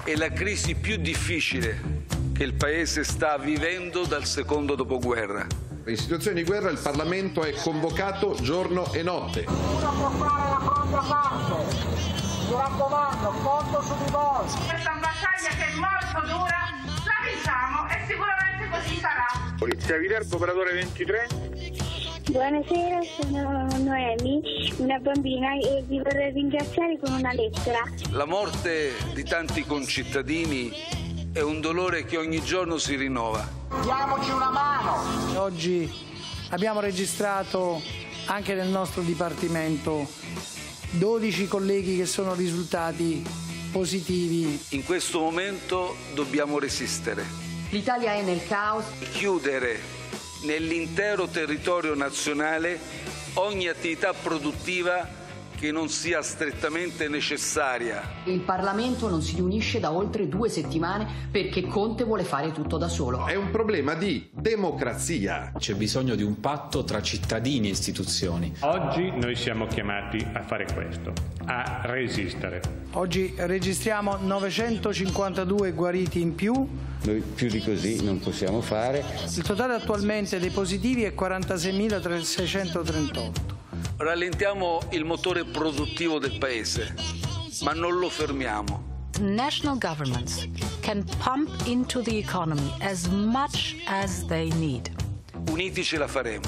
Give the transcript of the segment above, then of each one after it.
è la crisi più difficile che il Paese sta vivendo dal secondo dopoguerra. In situazioni di guerra il Parlamento è convocato giorno e notte. Uno può fare la propria parte, mi raccomando, conto su di voi. Questa battaglia che è molto dura, la vinciamo e sicuramente così sarà. Polizia Viterbo, operatore 23. Buonasera, sono Noemi, una bambina, e vi vorrei ringraziare con una lettera. La morte di tanti concittadini è un dolore che ogni giorno si rinnova. Diamoci una mano. Oggi abbiamo registrato anche nel nostro Dipartimento 12 colleghi che sono risultati positivi. In questo momento dobbiamo resistere. L'Italia è nel caos. Chiudere nell'intero territorio nazionale ogni attività produttiva che non sia strettamente necessaria. Il Parlamento non si riunisce da oltre 2 settimane perché Conte vuole fare tutto da solo. È un problema di democrazia. C'è bisogno di un patto tra cittadini e istituzioni. Oggi noi siamo chiamati a fare questo, a resistere. Oggi registriamo 952 guariti in più. Noi più di così non possiamo fare. Il totale attualmente dei positivi è 46.638. Rallentiamo il motore produttivo del Paese, ma non lo fermiamo. National governments can pump into the economy as much as they need. Uniti ce la faremo.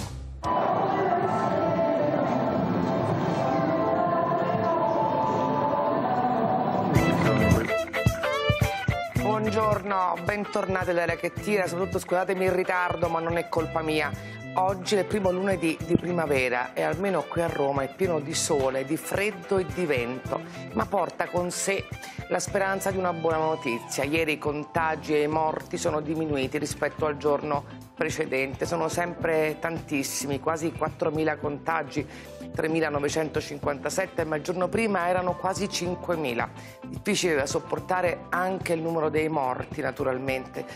Buongiorno, bentornati all'Area che tira, soprattutto scusatemi il ritardo, ma non è colpa mia. Oggi è il primo lunedì di primavera e almeno qui a Roma è pieno di sole, di freddo e di vento, ma porta con sé la speranza di una buona notizia. Ieri i contagi e i morti sono diminuiti rispetto al giorno precedente, sono sempre tantissimi, quasi 4.000 contagi, 3.957, ma il giorno prima erano quasi 5.000. Difficile da sopportare anche il numero dei morti, naturalmente,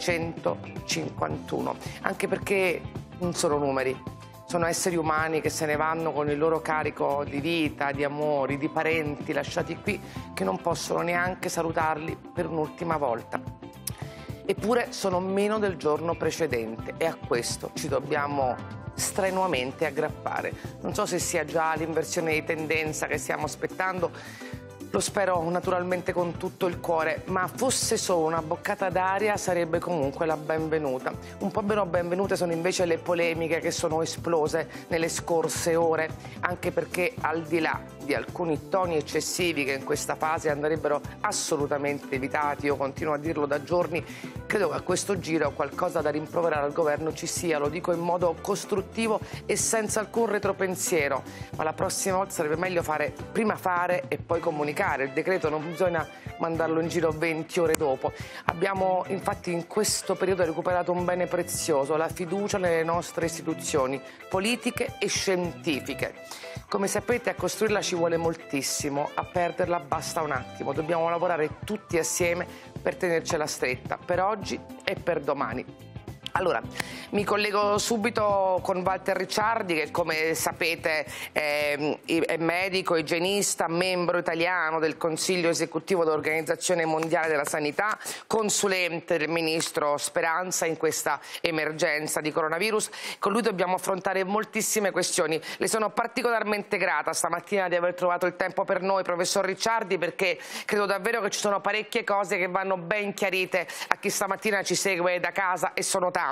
651, anche perché non sono numeri, sono esseri umani che se ne vanno con il loro carico di vita, di amori, di parenti lasciati qui, che non possono neanche salutarli per un'ultima volta. Eppure sono meno del giorno precedente e a questo ci dobbiamo strenuamente aggrappare. Non so se sia già l'inversione di tendenza che stiamo aspettando, lo spero naturalmente con tutto il cuore, ma fosse solo una boccata d'aria sarebbe comunque la benvenuta. Un po' meno benvenute sono invece le polemiche che sono esplose nelle scorse ore, anche perché al di là di alcuni toni eccessivi che in questa fase andrebbero assolutamente evitati, io continuo a dirlo da giorni, credo che a questo giro qualcosa da rimproverare al governo ci sia, lo dico in modo costruttivo e senza alcun retropensiero, ma la prossima volta sarebbe meglio prima fare e poi comunicare. Il decreto non bisogna mandarlo in giro 20 ore dopo. Abbiamo infatti in questo periodo recuperato un bene prezioso, la fiducia nelle nostre istituzioni politiche e scientifiche. Come sapete, a costruirla ci vuole moltissimo, a perderla basta un attimo. Dobbiamo lavorare tutti assieme per tenercela stretta, per oggi e per domani. Allora, mi collego subito con Walter Ricciardi, che come sapete è medico, igienista, membro italiano del Consiglio esecutivo dell'Organizzazione Mondiale della Sanità, consulente del ministro Speranza in questa emergenza di coronavirus. Con lui dobbiamo affrontare moltissime questioni. Le sono particolarmente grata stamattina di aver trovato il tempo per noi, professor Ricciardi, perché credo davvero che ci sono parecchie cose che vanno ben chiarite a chi stamattina ci segue da casa, e sono tanti.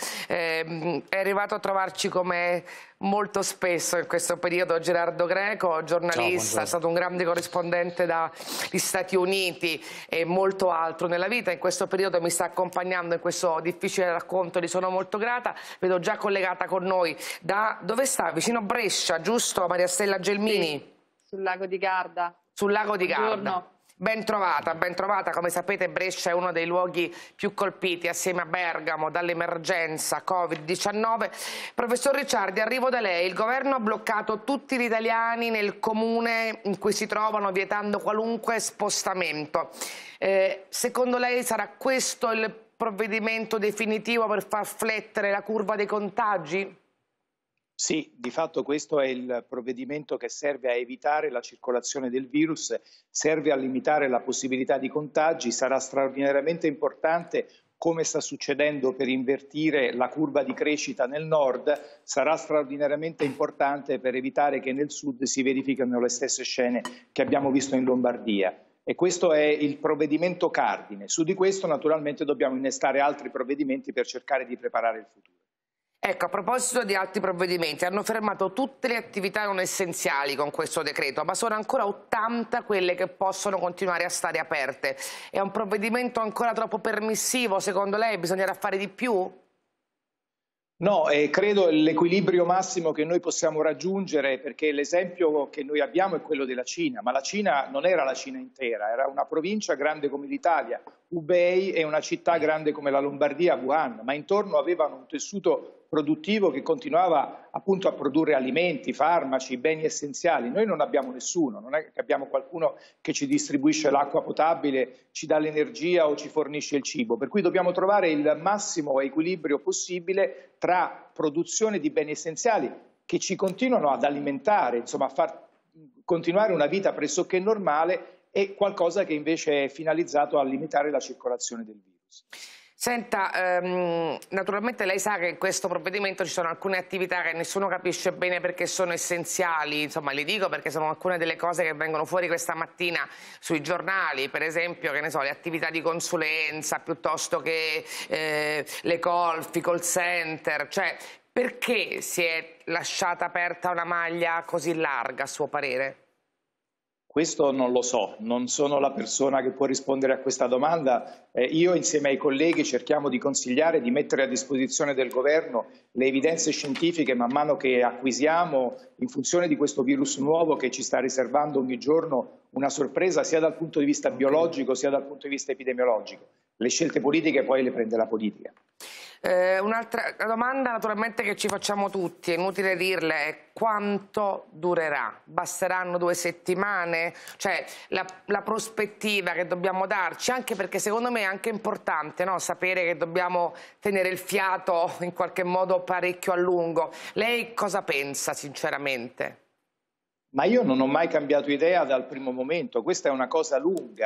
È arrivato a trovarci come molto spesso in questo periodo Gerardo Greco, giornalista, è stato un grande corrispondente dagli Stati Uniti e molto altro nella vita. In questo periodo mi sta accompagnando in questo difficile racconto, gli sono molto grata. Vedo già collegata con noi da dove sta? Vicino Brescia, giusto, Maria Stella Gelmini? Sì, sul lago di Garda. Sul lago di Garda. Buongiorno. Ben trovata, ben trovata. Come sapete Brescia è uno dei luoghi più colpiti assieme a Bergamo dall'emergenza Covid-19. Professor Ricciardi, arrivo da lei. Il governo ha bloccato tutti gli italiani nel comune in cui si trovano, vietando qualunque spostamento. Secondo lei sarà questo il provvedimento definitivo per far flettere la curva dei contagi? Sì, di fatto questo è il provvedimento che serve a evitare la circolazione del virus, serve a limitare la possibilità di contagi, sarà straordinariamente importante, come sta succedendo, per invertire la curva di crescita nel nord, sarà straordinariamente importante per evitare che nel sud si verifichino le stesse scene che abbiamo visto in Lombardia. E questo è il provvedimento cardine. Su di questo naturalmente dobbiamo innestare altri provvedimenti per cercare di preparare il futuro. Ecco, a proposito di altri provvedimenti, hanno fermato tutte le attività non essenziali con questo decreto, ma sono ancora 80 quelle che possono continuare a stare aperte. È un provvedimento ancora troppo permissivo, secondo lei? Bisognerà fare di più? No, credo l'equilibrio massimo che noi possiamo raggiungere, perché l'esempio che noi abbiamo è quello della Cina, ma la Cina non era la Cina intera, era una provincia grande come l'Italia, Hubei, e una città grande come la Lombardia, Wuhan, ma intorno avevano un tessuto produttivo che continuava appunto a produrre alimenti, farmaci, beni essenziali. Noi non abbiamo nessuno, non è che abbiamo qualcuno che ci distribuisce l'acqua potabile, ci dà l'energia o ci fornisce il cibo, per cui dobbiamo trovare il massimo equilibrio possibile tra produzione di beni essenziali che ci continuano ad alimentare, insomma a far continuare una vita pressoché normale, e qualcosa che invece è finalizzato a limitare la circolazione del virus. Senta, naturalmente lei sa che in questo provvedimento ci sono alcune attività che nessuno capisce bene perché sono essenziali, insomma le dico perché sono alcune delle cose che vengono fuori questa mattina sui giornali, per esempio, che ne so, le attività di consulenza piuttosto che le colf, i call center, cioè perché si è lasciata aperta una maglia così larga a suo parere? Questo non lo so, non sono la persona che può rispondere a questa domanda. Io insieme ai colleghi cerchiamo di consigliare, di mettere a disposizione del governo le evidenze scientifiche man mano che acquisiamo in funzione di questo virus nuovo che ci sta riservando ogni giorno una sorpresa sia dal punto di vista biologico sia dal punto di vista epidemiologico. Le scelte politiche poi le prende la politica. Un'altra domanda naturalmente che ci facciamo tutti, è inutile dirle, è quanto durerà? Basteranno 2 settimane? Cioè la prospettiva che dobbiamo darci, anche perché secondo me è anche importante, no? Sapere che dobbiamo tenere il fiato in qualche modo parecchio a lungo. Lei cosa pensa sinceramente? Ma io non ho mai cambiato idea dal primo momento, questa è una cosa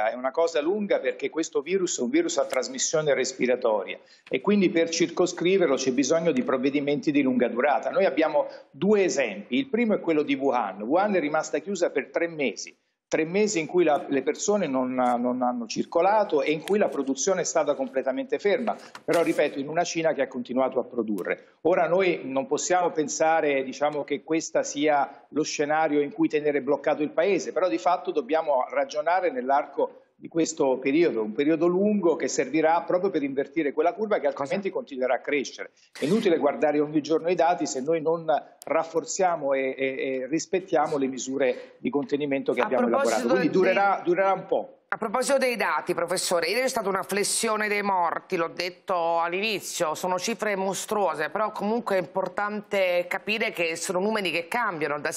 lunga perché questo virus è un virus a trasmissione respiratoria e quindi per circoscriverlo c'è bisogno di provvedimenti di lunga durata. Noi abbiamo 2 esempi, il primo è quello di Wuhan. Wuhan è rimasta chiusa per 3 mesi. 3 mesi in cui le persone non hanno circolato e in cui la produzione è stata completamente ferma, però ripeto in una Cina che ha continuato a produrre. Ora noi non possiamo pensare che questo sia lo scenario in cui tenere bloccato il Paese, però di fatto dobbiamo ragionare nell'arco di questo periodo, un periodo lungo che servirà proprio per invertire quella curva che altrimenti continuerà a crescere. È inutile guardare ogni giorno i dati se noi non rafforziamo e rispettiamo le misure di contenimento che abbiamo elaborato, quindi durerà un po'. A proposito dei dati, professore, ieri è stata una flessione dei morti, l'ho detto all'inizio, sono cifre mostruose, però comunque è importante capire che sono numeri che cambiano, da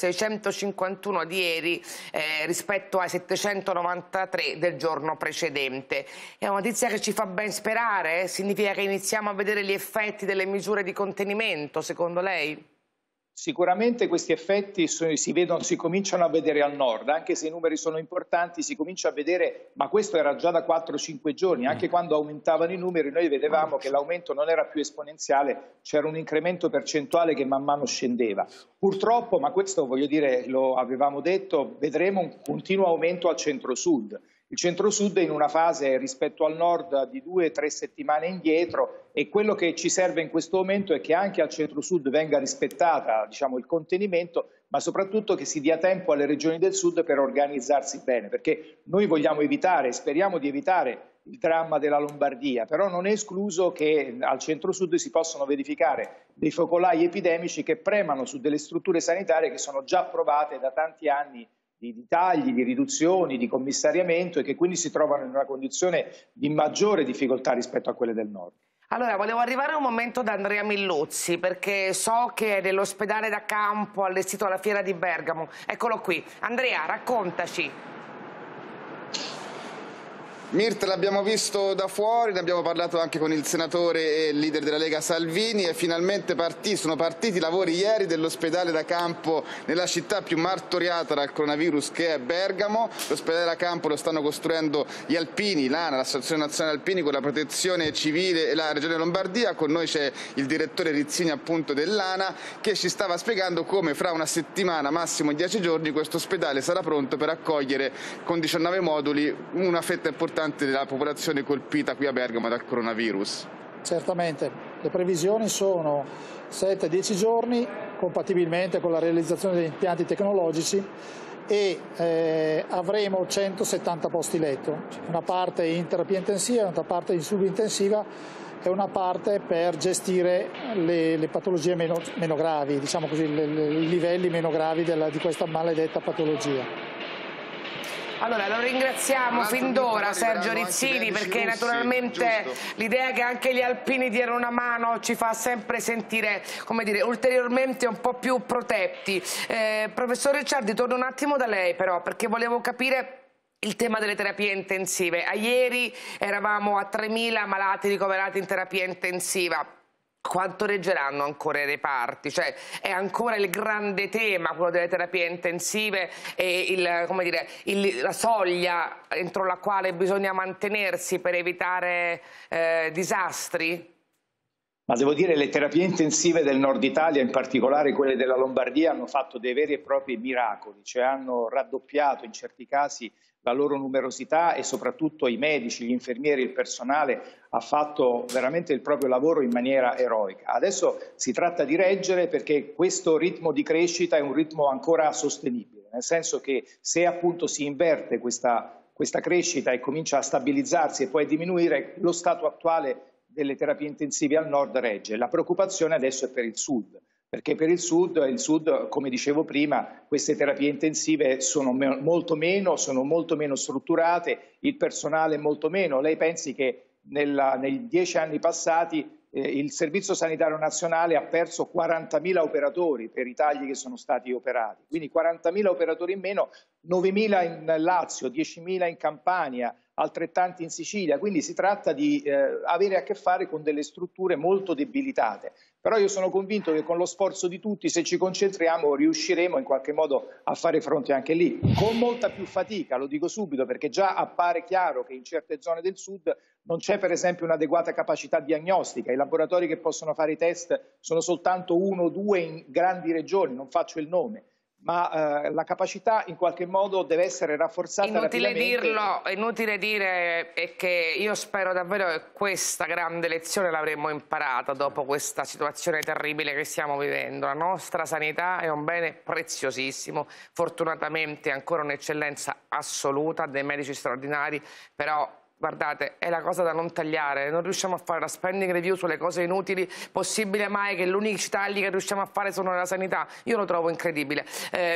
651 di ieri rispetto ai 793 del giorno precedente. È una notizia che ci fa ben sperare? Significa che iniziamo a vedere gli effetti delle misure di contenimento, secondo lei? Sicuramente questi effetti si cominciano a vedere al nord, anche se i numeri sono importanti, si comincia a vedere, ma questo era già da 4-5 giorni, anche quando aumentavano i numeri noi vedevamo che l'aumento non era più esponenziale, c'era un incremento percentuale che man mano scendeva. Purtroppo, ma questo voglio dire, lo avevamo detto, vedremo un continuo aumento al centro-sud. Il centro-sud è in una fase rispetto al nord di 2-3 settimane indietro e quello che ci serve in questo momento è che anche al centro-sud venga rispettata il contenimento, ma soprattutto che si dia tempo alle regioni del sud per organizzarsi bene, perché noi vogliamo evitare, speriamo di evitare il dramma della Lombardia, però non è escluso che al centro-sud si possano verificare dei focolai epidemici che premano su delle strutture sanitarie che sono già provate da tanti anni di tagli, di riduzioni, di commissariamento e che quindi si trovano in una condizione di maggiore difficoltà rispetto a quelle del nord. Allora, volevo arrivare un momento da Andrea Milluzzi, perché so che è nell'ospedale da campo allestito alla Fiera di Bergamo. Eccolo qui. Andrea, raccontaci. Mirt, l'abbiamo visto da fuori, ne abbiamo parlato anche con il senatore e leader della Lega Salvini e finalmente sono partiti i lavori ieri dell'ospedale da campo nella città più martoriata dal coronavirus che è Bergamo. L'ospedale da campo lo stanno costruendo gli alpini, l'ANA, l'Associazione Nazionale Alpini con la Protezione Civile e la Regione Lombardia. Con noi c'è il direttore Rizzini appunto dell'ANA che ci stava spiegando come fra una settimana, massimo 10 giorni, questo ospedale sarà pronto per accogliere con 19 moduli una fetta importante della popolazione colpita qui a Bergamo dal coronavirus. Certamente, le previsioni sono 7-10 giorni, compatibilmente con la realizzazione degli impianti tecnologici, e avremo 170 posti letto, una parte in terapia intensiva, un'altra parte in subintensiva e una parte per gestire le patologie meno gravi, diciamo così, i livelli meno gravi di questa maledetta patologia. Allora, lo ringraziamo fin d'ora Sergio Rizzini, perché naturalmente l'idea che anche gli alpini diano una mano ci fa sempre sentire, come dire, ulteriormente un po' più protetti. Professor Ricciardi, torno un attimo da lei però, perché volevo capire il tema delle terapie intensive. A ieri eravamo a 3.000 malati ricoverati in terapia intensiva. Quanto reggeranno ancora i reparti? Cioè, è ancora il grande tema quello delle terapie intensive e la soglia entro la quale bisogna mantenersi per evitare disastri? Ma devo dire, le terapie intensive del nord Italia, in particolare quelle della Lombardia, hanno fatto dei veri e propri miracoli, cioè hanno raddoppiato in certi casi la loro numerosità e soprattutto i medici, gli infermieri, il personale ha fatto veramente il proprio lavoro in maniera eroica. Adesso si tratta di reggere, perché questo ritmo di crescita è un ritmo ancora sostenibile, nel senso che se appunto si inverte questa crescita e comincia a stabilizzarsi e poi a diminuire, lo stato attuale delle terapie intensive al nord regge. La preoccupazione adesso è per il sud, perché per il sud, come dicevo prima, queste terapie intensive sono molto meno strutturate, il personale è molto meno. Lei pensi che nei 10 anni passati il Servizio Sanitario Nazionale ha perso 40.000 operatori per i tagli che sono stati operati, quindi 40.000 operatori in meno, 9.000 in Lazio, 10.000 in Campania, altrettanti in Sicilia, quindi si tratta di avere a che fare con delle strutture molto debilitate. Però io sono convinto che con lo sforzo di tutti, se ci concentriamo, riusciremo in qualche modo a fare fronte anche lì, con molta più fatica, lo dico subito, perché già appare chiaro che in certe zone del sud non c'è per esempio un'adeguata capacità diagnostica, i laboratori che possono fare i test sono soltanto 1 o 2 in grandi regioni, non faccio il nome. Ma la capacità in qualche modo deve essere rafforzata rapidamente. Inutile dire che io spero davvero che questa grande lezione l'avremo imparata dopo questa situazione terribile che stiamo vivendo. La nostra sanità è un bene preziosissimo, fortunatamente ancora un'eccellenza assoluta, dei medici straordinari, però guardate, è la cosa da non tagliare, non riusciamo a fare la spending review sulle cose inutili, possibile mai che gli unici tagli che riusciamo a fare sono nella sanità? Io lo trovo incredibile.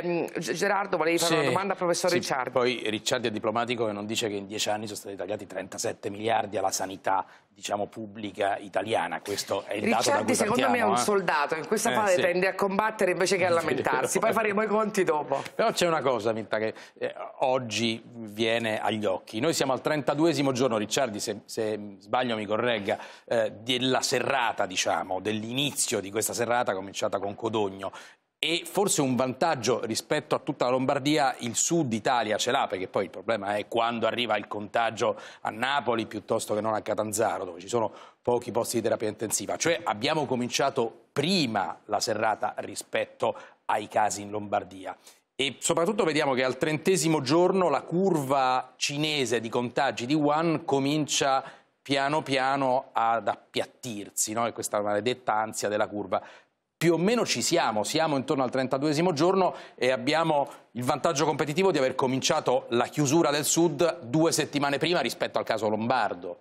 Gerardo, volevi fare una domanda al professor Ricciardi? Poi Ricciardi è diplomatico e non dice che in 10 anni sono stati tagliati 37 miliardi alla sanità, diciamo, pubblica italiana. Questo è il dato da cui partiamo. Secondo me è un soldato, in questa fase tende a combattere invece che a lamentarsi, poi faremo i conti dopo. Però c'è una cosa, Mirta, che oggi viene agli occhi. Noi siamo al 32esimo giorno, Ricciardi, se sbaglio mi corregga, della serrata, diciamo, dell'inizio di questa serrata cominciata con Codogno. E forse un vantaggio rispetto a tutta la Lombardia il sud Italia ce l'ha, perché poi il problema è quando arriva il contagio a Napoli piuttosto che non a Catanzaro, dove ci sono pochi posti di terapia intensiva. Cioè abbiamo cominciato prima la serrata rispetto ai casi in Lombardia. E soprattutto vediamo che al 30° giorno la curva cinese di contagi di Wuhan comincia piano piano ad appiattirsi, no? E questa maledetta ansia della curva. Più o meno ci siamo intorno al 32esimo giorno e abbiamo il vantaggio competitivo di aver cominciato la chiusura del sud 2 settimane prima rispetto al caso lombardo.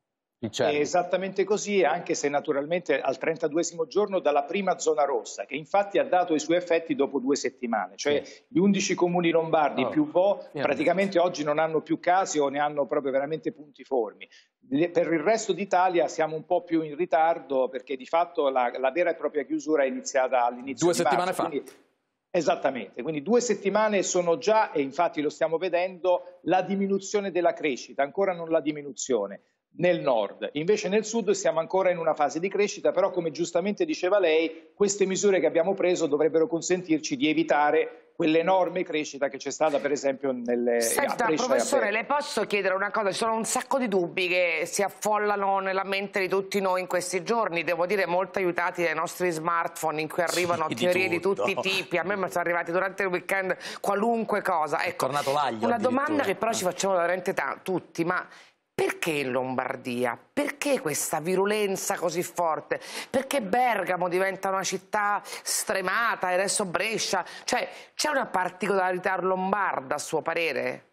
È esattamente così, anche se naturalmente al 32esimo giorno dalla prima zona rossa, che infatti ha dato i suoi effetti dopo 2 settimane, cioè gli 11 comuni lombardi più Vo praticamente oggi non hanno più casi o ne hanno proprio veramente puntiformi. Per il resto d'Italia siamo un po' più in ritardo, perché di fatto la vera e propria chiusura è iniziata all'inizio di marzo. 2 settimane fa. Esattamente, quindi 2 settimane sono già, e infatti lo stiamo vedendo, la diminuzione della crescita, ancora non la diminuzione nel nord. Invece nel sud siamo ancora in una fase di crescita, però come giustamente diceva lei, queste misure che abbiamo preso dovrebbero consentirci di evitare quell'enorme crescita che c'è stata per esempio nelle Senta, professore, le posso chiedere una cosa? Ci sono un sacco di dubbi che si affollano nella mente di tutti noi in questi giorni, devo dire molto aiutati dai nostri smartphone in cui arrivano teorie di tutti i tipi. A me mi sono arrivati durante il weekend qualunque cosa. Ecco, una domanda che però ci facciamo veramente tutti, ma perché in Lombardia? Perché questa virulenza così forte? Perché Bergamo diventa una città stremata e adesso Brescia? Cioè, c'è una particolarità lombarda a suo parere?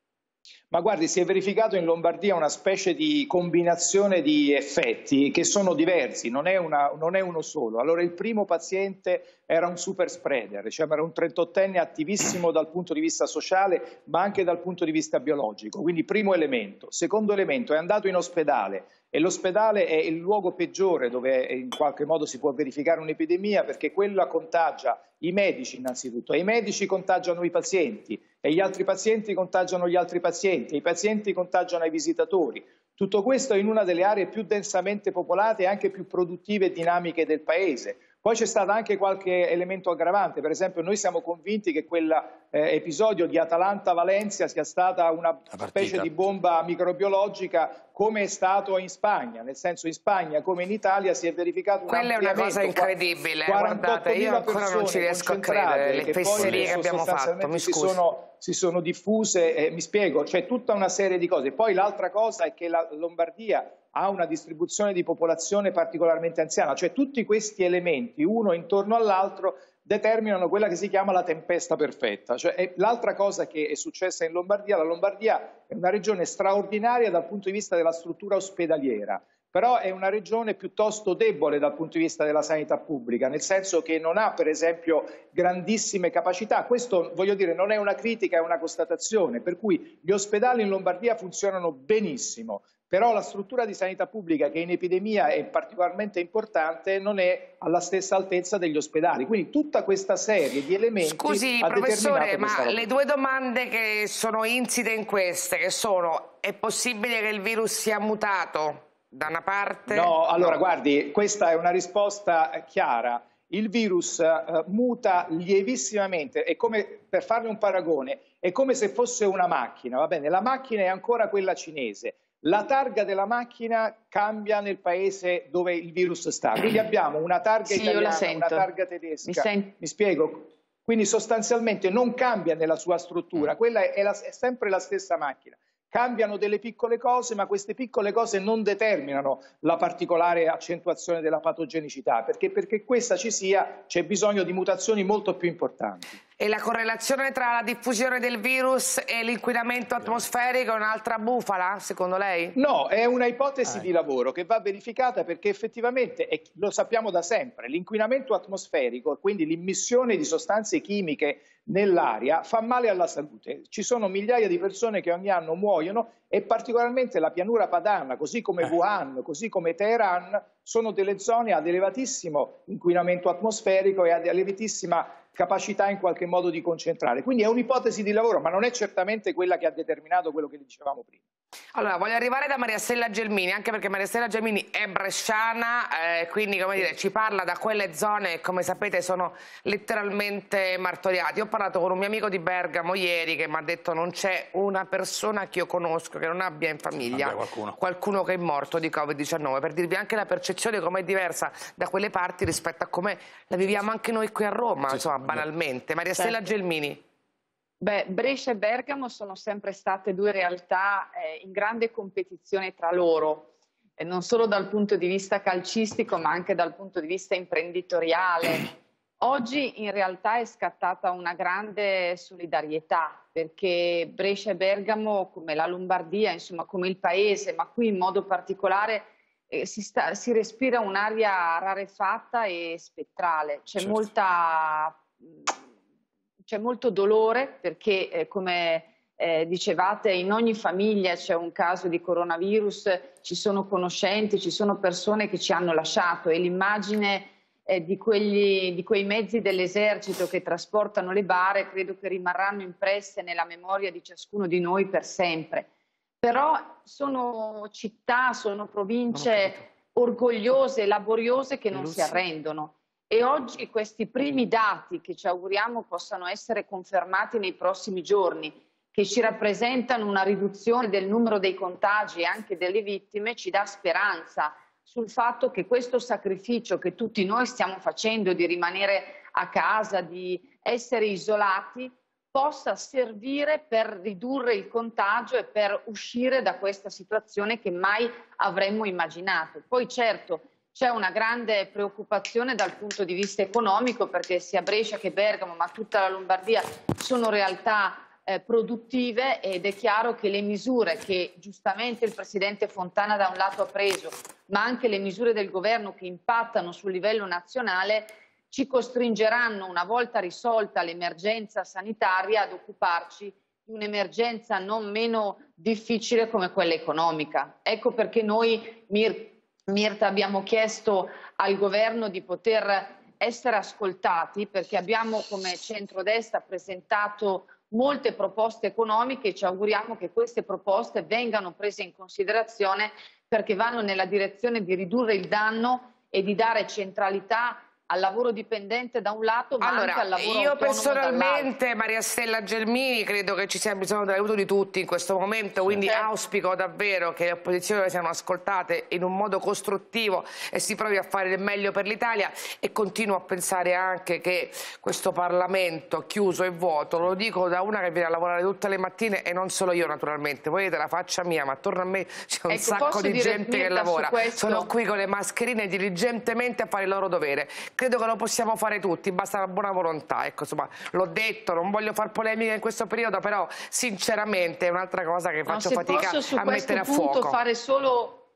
Ma guardi, si è verificato in Lombardia una specie di combinazione di effetti che sono diversi, non è uno solo. Allora, il primo paziente era un super spreader, cioè era un 38enne attivissimo dal punto di vista sociale, ma anche dal punto di vista biologico. Quindi primo elemento. Secondo elemento, è andato in ospedale e l'ospedale è il luogo peggiore dove in qualche modo si può verificare un'epidemia, perché quella contagia i medici innanzitutto, e i medici contagiano i pazienti e gli altri pazienti contagiano gli altri pazienti e i pazienti contagiano i visitatori. Tutto questo in una delle aree più densamente popolate e anche più produttive e dinamiche del paese. Poi c'è stato anche qualche elemento aggravante, per esempio noi siamo convinti che quell'episodio di Atalanta-Valencia sia stata una specie di bomba microbiologica come è stato in Spagna, nel senso in Spagna come in Italia si è verificato un ampliamento. Quella è una cosa incredibile, guardate, io ancora non ci riesco a credere, le fesserie che abbiamo fatto, mi scusi. Si sono diffuse, mi spiego, c'è tutta una serie di cose. Poi l'altra cosa è che la Lombardia ha una distribuzione di popolazione particolarmente anziana, cioè tutti questi elementi, uno intorno all'altro, determinano quella che si chiama la tempesta perfetta. Cioè, l'altra cosa che è successa in Lombardia, la Lombardia è una regione straordinaria dal punto di vista della struttura ospedaliera, però è una regione piuttosto debole dal punto di vista della sanità pubblica, nel senso che non ha per esempio grandissime capacità. Questo, voglio dire, non è una critica, è una constatazione, per cui gli ospedali in Lombardia funzionano benissimo, però la struttura di sanità pubblica, che in epidemia è particolarmente importante, non è alla stessa altezza degli ospedali. Quindi tutta questa serie di elementi. Scusi, professore, ma le due domande che sono insite in queste, che sono: è possibile che il virus sia mutato da una parte? No, allora guardi, questa è una risposta chiara. Il virus muta lievissimamente, è come, per farle un paragone, è come se fosse una macchina, va bene? La macchina è ancora quella cinese. La targa della macchina cambia nel paese dove il virus sta. Quindi abbiamo una targa italiana, una targa tedesca. Mi spiego? Quindi sostanzialmente non cambia nella sua struttura, quella è sempre la stessa macchina. Cambiano delle piccole cose, ma queste piccole cose non determinano la particolare accentuazione della patogenicità, perché questa ci sia c'è bisogno di mutazioni molto più importanti. E la correlazione tra la diffusione del virus e l'inquinamento atmosferico è un'altra bufala, secondo lei? No, è una ipotesi di lavoro che va verificata, perché effettivamente, e lo sappiamo da sempre, l'inquinamento atmosferico, quindi l'immissione di sostanze chimiche nell'aria, fa male alla salute. Ci sono migliaia di persone che ogni anno muoiono, e particolarmente la pianura padana, così come Wuhan, così come Teheran, sono delle zone ad elevatissimo inquinamento atmosferico e ad elevatissima capacità in qualche modo di concentrare. Quindi è un'ipotesi di lavoro, ma non è certamente quella che ha determinato quello che dicevamo prima. Allora, voglio arrivare da Maria Stella Gelmini, anche perché Maria Stella Gelmini è bresciana, quindi, come dire, ci parla da quelle zone che, come sapete, sono letteralmente martoriate. Io ho parlato con un mio amico di Bergamo ieri che mi ha detto: non c'è una persona che io conosco che non abbia in famiglia qualcuno che è morto di Covid-19, per dirvi anche la percezione com'è diversa da quelle parti rispetto a come la viviamo anche noi qui a Roma, insomma, banalmente. Maria Stella Gelmini. Beh, Brescia e Bergamo sono sempre state due realtà in grande competizione tra loro, non solo dal punto di vista calcistico ma anche dal punto di vista imprenditoriale. Oggi in realtà è scattata una grande solidarietà, perché Brescia e Bergamo, come la Lombardia, insomma come il paese, ma qui in modo particolare si respira un'aria rarefatta e spettrale. C'è molto dolore, perché come dicevate, in ogni famiglia c'è un caso di coronavirus, ci sono conoscenti, ci sono persone che ci hanno lasciato, e l'immagine di quei mezzi dell'esercito che trasportano le bare, credo che rimarranno impresse nella memoria di ciascuno di noi per sempre. Però sono città, sono province orgogliose, laboriose, che non si arrendono. E oggi questi primi dati, che ci auguriamo possano essere confermati nei prossimi giorni, che ci rappresentano una riduzione del numero dei contagi e anche delle vittime, ci dà speranza sul fatto che questo sacrificio che tutti noi stiamo facendo di rimanere a casa, di essere isolati, possa servire per ridurre il contagio e per uscire da questa situazione che mai avremmo immaginato. Poi certo c'è una grande preoccupazione dal punto di vista economico, perché sia Brescia che Bergamo, ma tutta la Lombardia, sono realtà produttive, ed è chiaro che le misure che giustamente il Presidente Fontana da un lato ha preso, ma anche le misure del Governo che impattano sul livello nazionale, ci costringeranno, una volta risolta l'emergenza sanitaria, ad occuparci di un'emergenza non meno difficile come quella economica. Ecco perché noi, Mirta, abbiamo chiesto al Governo di poter essere ascoltati, perché abbiamo come centrodestra presentato molte proposte economiche e ci auguriamo che queste proposte vengano prese in considerazione, perché vanno nella direzione di ridurre il danno e di dare centralità al lavoro dipendente da un lato, ma anche al lavoro autonomo io personalmente, dall'altro. Maria Stella Gelmini, credo che ci sia bisogno dell'aiuto di tutti in questo momento, quindi auspico davvero che le opposizioni siano ascoltate in un modo costruttivo e si provi a fare il meglio per l'Italia, e continuo a pensare anche che questo Parlamento chiuso e vuoto, lo dico da una che viene a lavorare tutte le mattine, e non solo io naturalmente, voi vedete la faccia mia, ma attorno a me c'è un sacco di gente che lavora, sono qui con le mascherine diligentemente a fare il loro dovere. Credo che lo possiamo fare tutti, basta la buona volontà. Ecco, insomma, l'ho detto, non voglio far polemica in questo periodo, però sinceramente è un'altra cosa che faccio fatica a mettere a fuoco. Dare solo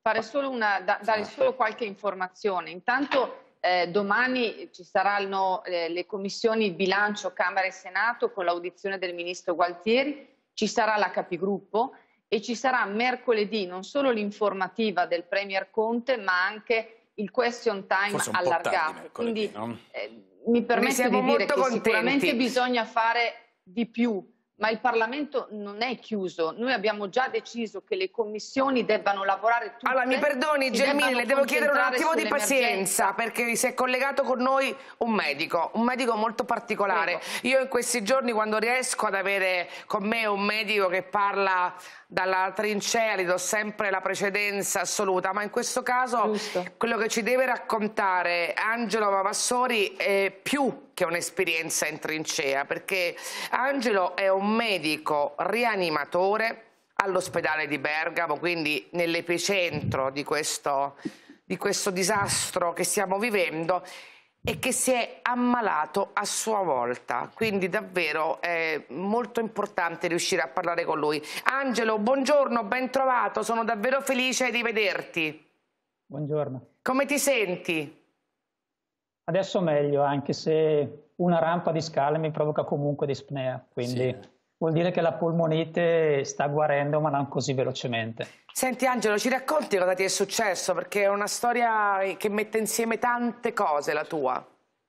qualche informazione. Intanto domani ci saranno le commissioni bilancio Camera e Senato con l'audizione del Ministro Gualtieri, ci sarà la Capigruppo e ci sarà mercoledì non solo l'informativa del Premier Conte, ma anche il question time allargato. Quindi mi permetto di dire che sicuramente bisogna fare di più, ma il Parlamento non è chiuso. Noi abbiamo già deciso che le commissioni debbano lavorare tutte. Allora, mi perdoni Gelmini, le devo chiedere un attimo di pazienza, perché si è collegato con noi un medico molto particolare. Prego. Io in questi giorni, quando riesco ad avere con me un medico che parla dalla trincea, gli do sempre la precedenza assoluta, ma in questo caso quello che ci deve raccontare Angelo Vavassori è più che un'esperienza in trincea, perché Angelo è un medico rianimatore all'ospedale di Bergamo, quindi nell'epicentro di questo disastro che stiamo vivendo, e che si è ammalato a sua volta, quindi davvero è molto importante riuscire a parlare con lui. Angelo, buongiorno, ben trovato, sono davvero felice di vederti. Buongiorno. Come ti senti? Adesso meglio, anche se una rampa di scale mi provoca comunque dispnea, quindi vuol dire che la polmonite sta guarendo, ma non così velocemente. Senti Angelo, ci racconti cosa ti è successo? Perché è una storia che mette insieme tante cose, la tua.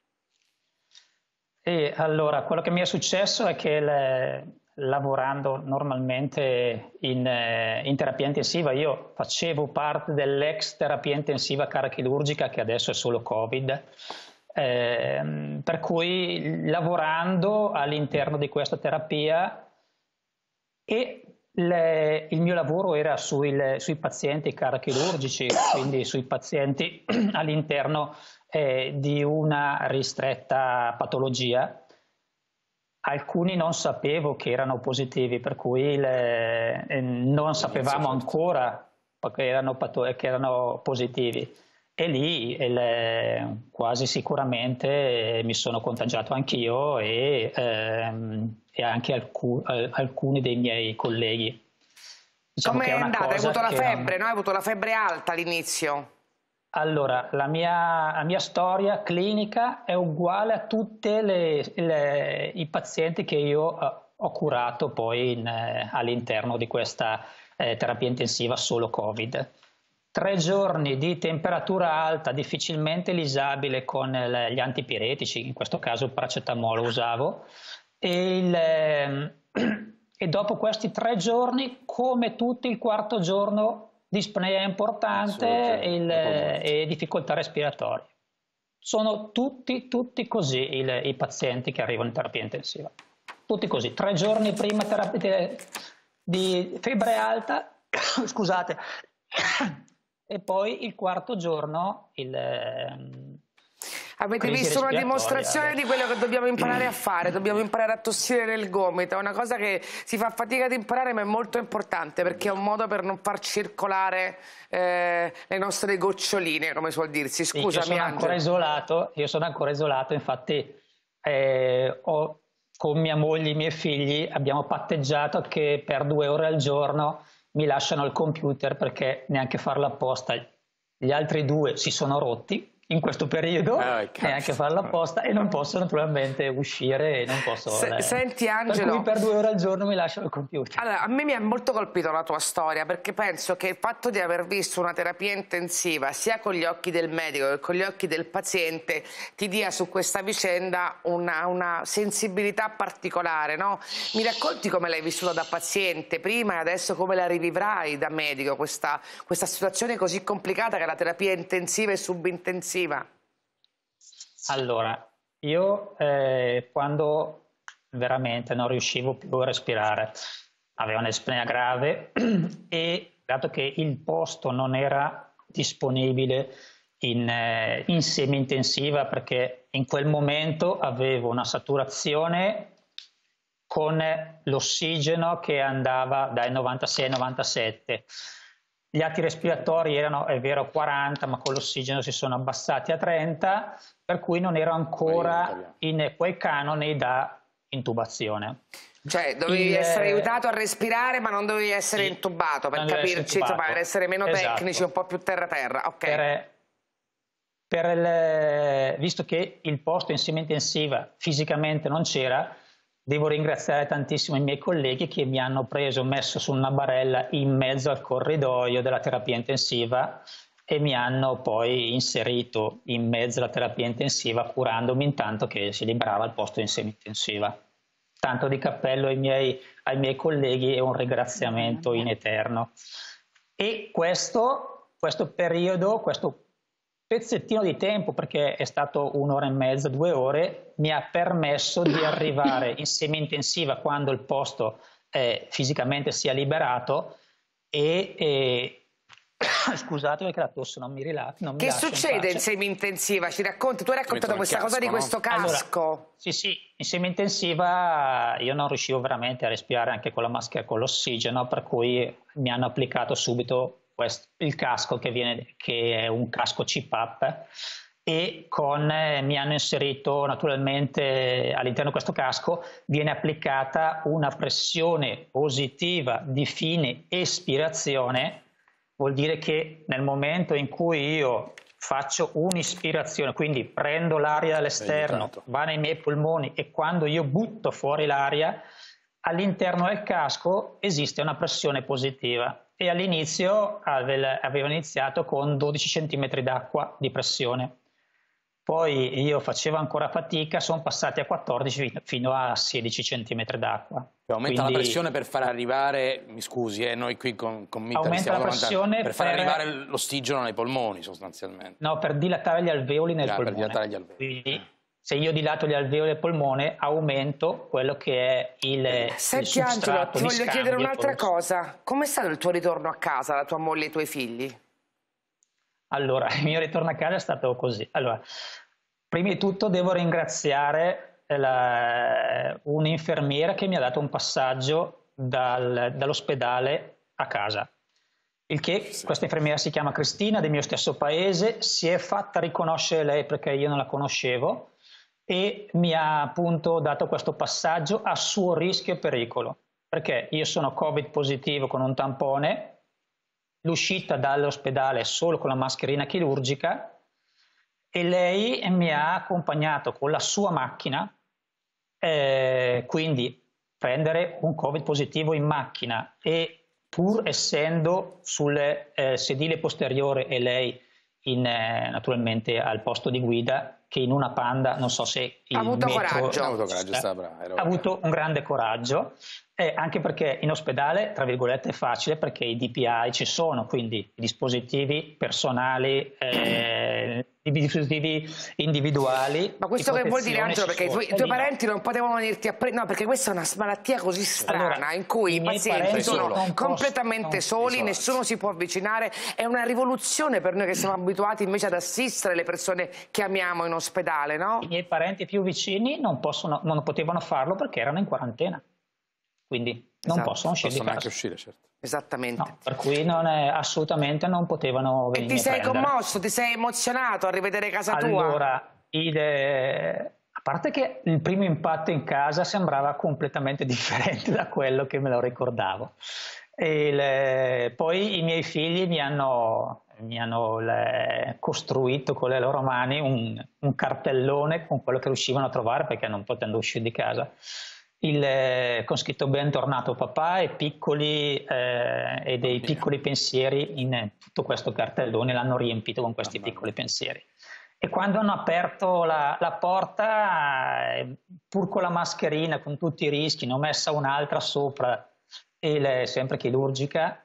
E allora, quello che mi è successo è che lavorando normalmente in terapia intensiva, io facevo parte dell'ex terapia intensiva carachirurgica, che adesso è solo Covid, per cui lavorando all'interno di questa terapia, e il mio lavoro era sui pazienti carachirurgici, quindi sui pazienti all'interno di una ristretta patologia. Alcuni non sapevo che erano positivi, per cui non sapevamo ancora che erano positivi. E lì quasi sicuramente mi sono contagiato anch'io e anche alcuni dei miei colleghi. Diciamo come è andata? Hai avuto la febbre, no? Hai avuto la febbre alta all'inizio? Allora, la mia storia clinica è uguale a tutti i pazienti che io ho curato poi all'interno di questa terapia intensiva solo Covid. 3 giorni di temperatura alta, difficilmente lisabile con gli antipiretici, in questo caso il paracetamolo usavo, e dopo questi 3 giorni, come tutti, il 4º giorno dispnea importante e difficoltà respiratorie. Sono tutti così i pazienti che arrivano in terapia intensiva. Tutti così. 3 giorni prima di febbre alta, scusate, e poi il 4º giorno Avete visto una dimostrazione di quello che dobbiamo imparare a fare, dobbiamo imparare a tossire nel gomito, è una cosa che si fa fatica ad imparare ma è molto importante perché è un modo per non far circolare le nostre goccioline, come suol dirsi. Scusami, io sono ancora isolato, infatti con mia moglie e i miei figli abbiamo patteggiato che per 2 ore al giorno mi lasciano il computer perché neanche farlo apposta. Gli altri 2 si sono rotti in questo periodo, neanche farlo apposta, e non posso naturalmente uscire, e non posso. Senti Angelo, per cui per 2 ore al giorno mi lasciano il computer. Allora, a me mi ha molto colpito la tua storia, perché penso che il fatto di aver visto una terapia intensiva sia con gli occhi del medico che con gli occhi del paziente ti dia su questa vicenda una sensibilità particolare, no? Mi racconti come l'hai vissuta da paziente prima e adesso come la rivivrai da medico, questa situazione così complicata che è la terapia intensiva e subintensiva? Allora, io quando veramente non riuscivo più a respirare, avevo un'espnea grave e dato che il posto non era disponibile in semi-intensiva, perché in quel momento avevo una saturazione con l'ossigeno che andava dai 96 ai 97. Gli atti respiratori erano, è vero, 40, ma con l'ossigeno si sono abbassati a 30, per cui non ero ancora in quei canoni da intubazione. Cioè dovevi essere aiutato a respirare, ma non dovevi essere intubato, per capirci, insomma, per essere meno tecnici, un po' più terra-terra. Okay. Visto che il posto in semi-intensiva fisicamente non c'era, devo ringraziare tantissimo i miei colleghi che mi hanno messo su una barella in mezzo al corridoio della terapia intensiva e mi hanno poi inserito in mezzo alla terapia intensiva, curandomi intanto che si liberava il posto in semi-intensiva. Tanto di cappello ai miei colleghi e un ringraziamento in eterno. E questo periodo, questo pezzettino di tempo, perché è stato 1 ora e mezza, 2 ore, mi ha permesso di arrivare in semi-intensiva quando il posto fisicamente sia liberato scusate perché la tosse non mi rilassa. Che succede in semi-intensiva? Ci racconti? Tu hai raccontato questa cosa di questo casco? Allora, sì, in semi-intensiva io non riuscivo veramente a respirare anche con la maschera, con l'ossigeno, per cui mi hanno applicato subito il casco che è un casco CPAP e mi hanno inserito naturalmente all'interno di questo casco viene applicata una pressione positiva di fine espirazione. Vuol dire che nel momento in cui io faccio un'ispirazione, quindi prendo l'aria dall'esterno, va nei miei polmoni e quando io butto fuori l'aria, all'interno del casco esiste una pressione positiva. E all'inizio avevo iniziato con 12 cm d'acqua di pressione. Poi io facevo ancora fatica, sono passati a 14 fino a 16 cm d'acqua. Aumenta la pressione per far arrivare, mi scusi, noi qui con Mitter stiamo parlando, per far arrivare l'ossigeno nei polmoni sostanzialmente. No, per dilatare gli alveoli nel polmone. Per dilatare gli alveoli. Quindi, se io dilato gli alveoli del polmone aumento quello che è il Senti Angelo, ti voglio chiedere un'altra cosa. Com'è stato il tuo ritorno a casa, la tua moglie e i tuoi figli? Allora, il mio ritorno a casa è stato così. Allora, prima di tutto devo ringraziare un'infermiera che mi ha dato un passaggio dall'ospedale a casa. Questa infermiera si chiama Cristina, del mio stesso paese, si è fatta riconoscere lei perché io non la conoscevo e mi ha appunto dato questo passaggio a suo rischio e pericolo, perché io sono Covid positivo con un tampone, l'uscita dall'ospedale solo con la mascherina chirurgica e lei mi ha accompagnato con la sua macchina, quindi prendere un Covid positivo in macchina e pur essendo sul sedile posteriore e lei naturalmente al posto di guida, che in una Panda, non so se il ha avuto coraggio. Ha avuto coraggio, ha avuto un grande coraggio, anche perché in ospedale, tra virgolette, è facile perché i DPI ci sono, quindi i dispositivi personali, i dispositivi individuali. Ma questo che vuol dire, Angelo, perché i tuoi parenti non potevano venirti a prendere, no, perché questa è una malattia così strana in cui i pazienti sono completamente soli, nessuno si può avvicinare, è una rivoluzione per noi che siamo abituati invece ad assistere le persone che amiamo in ospedale, no? I miei parenti più vicini non potevano farlo perché erano in quarantena, quindi non possono uscire di casa. Neanche uscire, certo. Esattamente. No, per cui assolutamente non potevano venire. E ti sei commosso, ti sei emozionato a rivedere casa tua? Allora, a parte che il primo impatto in casa sembrava completamente differente da quello che me lo ricordavo. Poi i miei figli mi hanno costruito con le loro mani un cartellone con quello che riuscivano a trovare, perché non potendo uscire di casa, con scritto "Bentornato papà" e dei piccoli pensieri in tutto questo cartellone, l'hanno riempito con questi piccoli pensieri. E quando hanno aperto la porta, pur con la mascherina, con tutti i rischi, ne ho messa un'altra sopra, sempre chirurgica,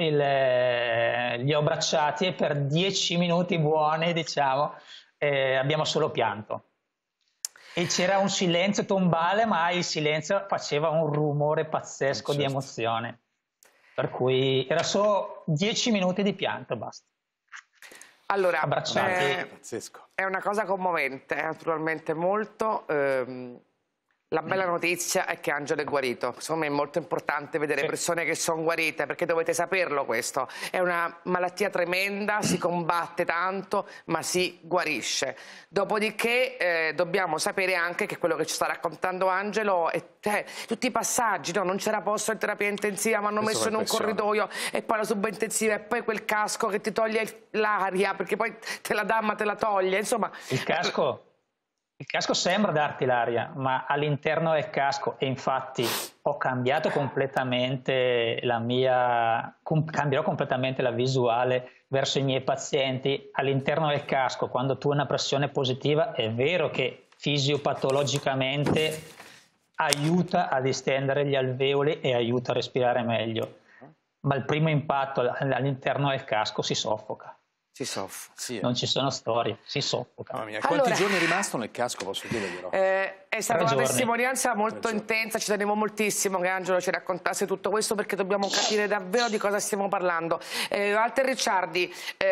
li ho abbracciati e per 10 minuti buoni, diciamo, abbiamo solo pianto. E c'era un silenzio tombale, ma il silenzio faceva un rumore pazzesco di emozione. Per cui era solo 10 minuti di pianto e basta. Allora, pazzesco. È una cosa commovente, naturalmente molto. La bella notizia è che Angelo è guarito. Secondo me è molto importante vedere persone che sono guarite, perché dovete saperlo questo. È una malattia tremenda, si combatte tanto, ma si guarisce. Dopodiché dobbiamo sapere anche che quello che ci sta raccontando Angelo è tutti i passaggi, no? Non c'era posto in terapia intensiva, mi hanno messo in un corridoio e poi la subintensiva e poi quel casco che ti toglie l'aria, perché poi te la dà ma te la toglie, insomma. Il casco sembra darti l'aria, ma all'interno del casco, e infatti ho cambiato completamente cambierò completamente la visuale verso i miei pazienti. All'interno del casco, quando tu hai una pressione positiva, è vero che fisiopatologicamente aiuta a distendere gli alveoli e aiuta a respirare meglio, ma il primo impatto all'interno del casco si soffoca. Sì, non ci sono storie, si soffoca. Quanti giorni è rimasto nel casco, posso dirlo? È stata una testimonianza molto intensa, ci tenevo moltissimo che Angelo ci raccontasse tutto questo, perché dobbiamo capire davvero di cosa stiamo parlando. Walter Ricciardi,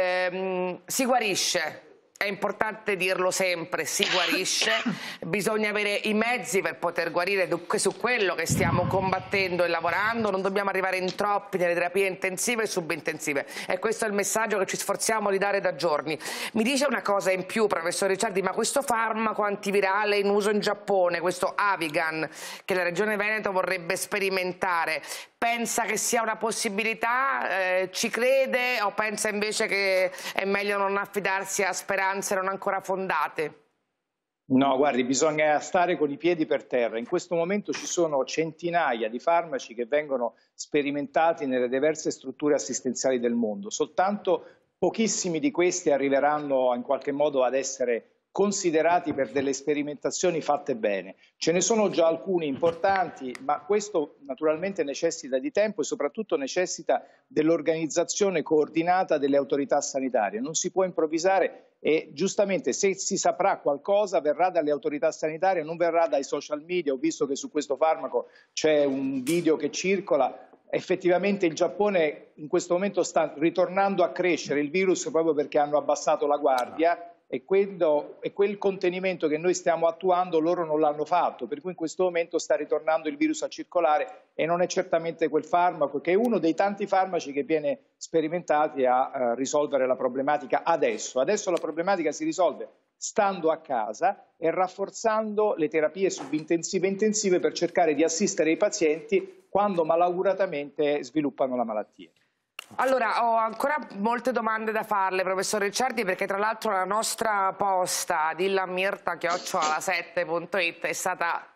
si guarisce. È importante dirlo sempre, si guarisce, bisogna avere i mezzi per poter guarire su quello che stiamo combattendo e lavorando, non dobbiamo arrivare in troppi nelle terapie intensive e subintensive, e questo è il messaggio che ci sforziamo di dare da giorni. Mi dice una cosa in più, professor Ricciardi, ma questo farmaco antivirale in uso in Giappone, questo Avigan, che la Regione Veneto vorrebbe sperimentare, pensa che sia una possibilità? Ci crede o pensa invece che è meglio non affidarsi a speranze non ancora fondate? No, guardi, bisogna stare con i piedi per terra. In questo momento ci sono centinaia di farmaci che vengono sperimentati nelle diverse strutture assistenziali del mondo. Soltanto pochissimi di questi arriveranno in qualche modo ad essere considerati per delle sperimentazioni fatte bene. Ce ne sono già alcuni importanti, ma questo naturalmente necessita di tempo e soprattutto necessita dell'organizzazione coordinata delle autorità sanitarie. Non si può improvvisare e giustamente se si saprà qualcosa verrà dalle autorità sanitarie, non verrà dai social media. Ho visto che su questo farmaco c'è un video che circola. Effettivamente il Giappone in questo momento sta ritornando a crescere il virus proprio perché hanno abbassato la guardia. E quel contenimento che noi stiamo attuando loro non l'hanno fatto, per cui in questo momento sta ritornando il virus a circolare e non è certamente quel farmaco, che è uno dei tanti farmaci che viene sperimentati a risolvere la problematica adesso. Adesso la problematica si risolve stando a casa e rafforzando le terapie subintensive e intensive per cercare di assistere i pazienti quando malauguratamente sviluppano la malattia. Allora, ho ancora molte domande da farle, professor Ricciardi, perché tra l'altro la nostra posta dillanmirta@la7.it è stata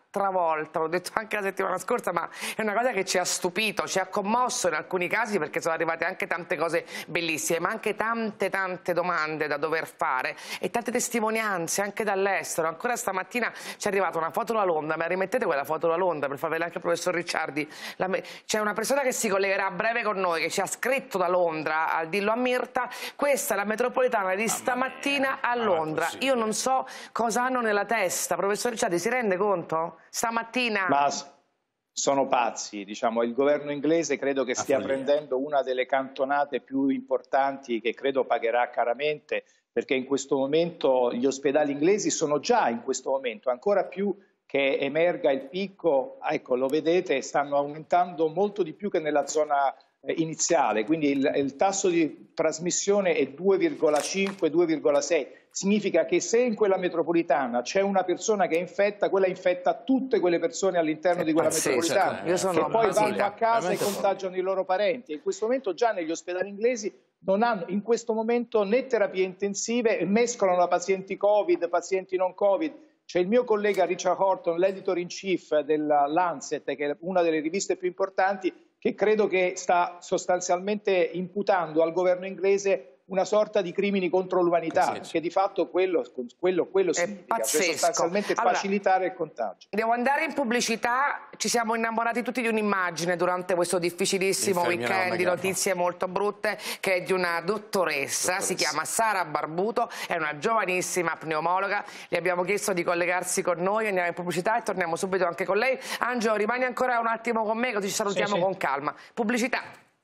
travolta, l'ho detto anche la settimana scorsa, ma è una cosa che ci ha stupito, ci ha commosso in alcuni casi, perché sono arrivate anche tante cose bellissime, ma anche tante domande da dover fare e tante testimonianze anche dall'estero. Ancora stamattina ci è arrivata una foto da Londra, ma rimettete quella foto da Londra per farvela anche al professor Ricciardi. C'è una persona che si collegherà a breve con noi, che ci ha scritto da Londra, a dirlo a Mirta. Questa è la metropolitana di stamattina a Londra. Io non so cosa hanno nella testa, professor Ricciardi, si rende conto? Stamattina... Ma sono pazzi, diciamo. Il governo inglese credo che stia prendendo una delle cantonate più importanti, che credo pagherà caramente, perché in questo momento gli ospedali inglesi sono già in questo momento, ancora più che emerga il picco, ecco, lo vedete, stanno aumentando molto di più che nella zona iniziale, quindi il tasso di trasmissione è 2,5-2,6. Significa che se in quella metropolitana c'è una persona che infetta, quella infetta tutte quelle persone all'interno di quella metropolitana, che poi vanno a casa e contagiano i loro parenti. E in questo momento già negli ospedali inglesi non hanno in questo momento né terapie intensive, mescolano pazienti Covid, pazienti non Covid. C'è il mio collega Richard Horton, l'editor in chief della Lancet, che è una delle riviste più importanti, che credo che sta sostanzialmente imputando al governo inglese una sorta di crimini contro l'umanità, che di fatto quello significa, cioè sostanzialmente facilitare il contagio. Devo andare in pubblicità, ci siamo innamorati tutti di un'immagine durante questo difficilissimo weekend di notizie molto brutte, che è di una dottoressa, si chiama Sara Barbuto, è una giovanissima pneumologa, le abbiamo chiesto di collegarsi con noi, andiamo in pubblicità e torniamo subito anche con lei. Angelo, rimani ancora un attimo con me così ci salutiamo con calma. Pubblicità.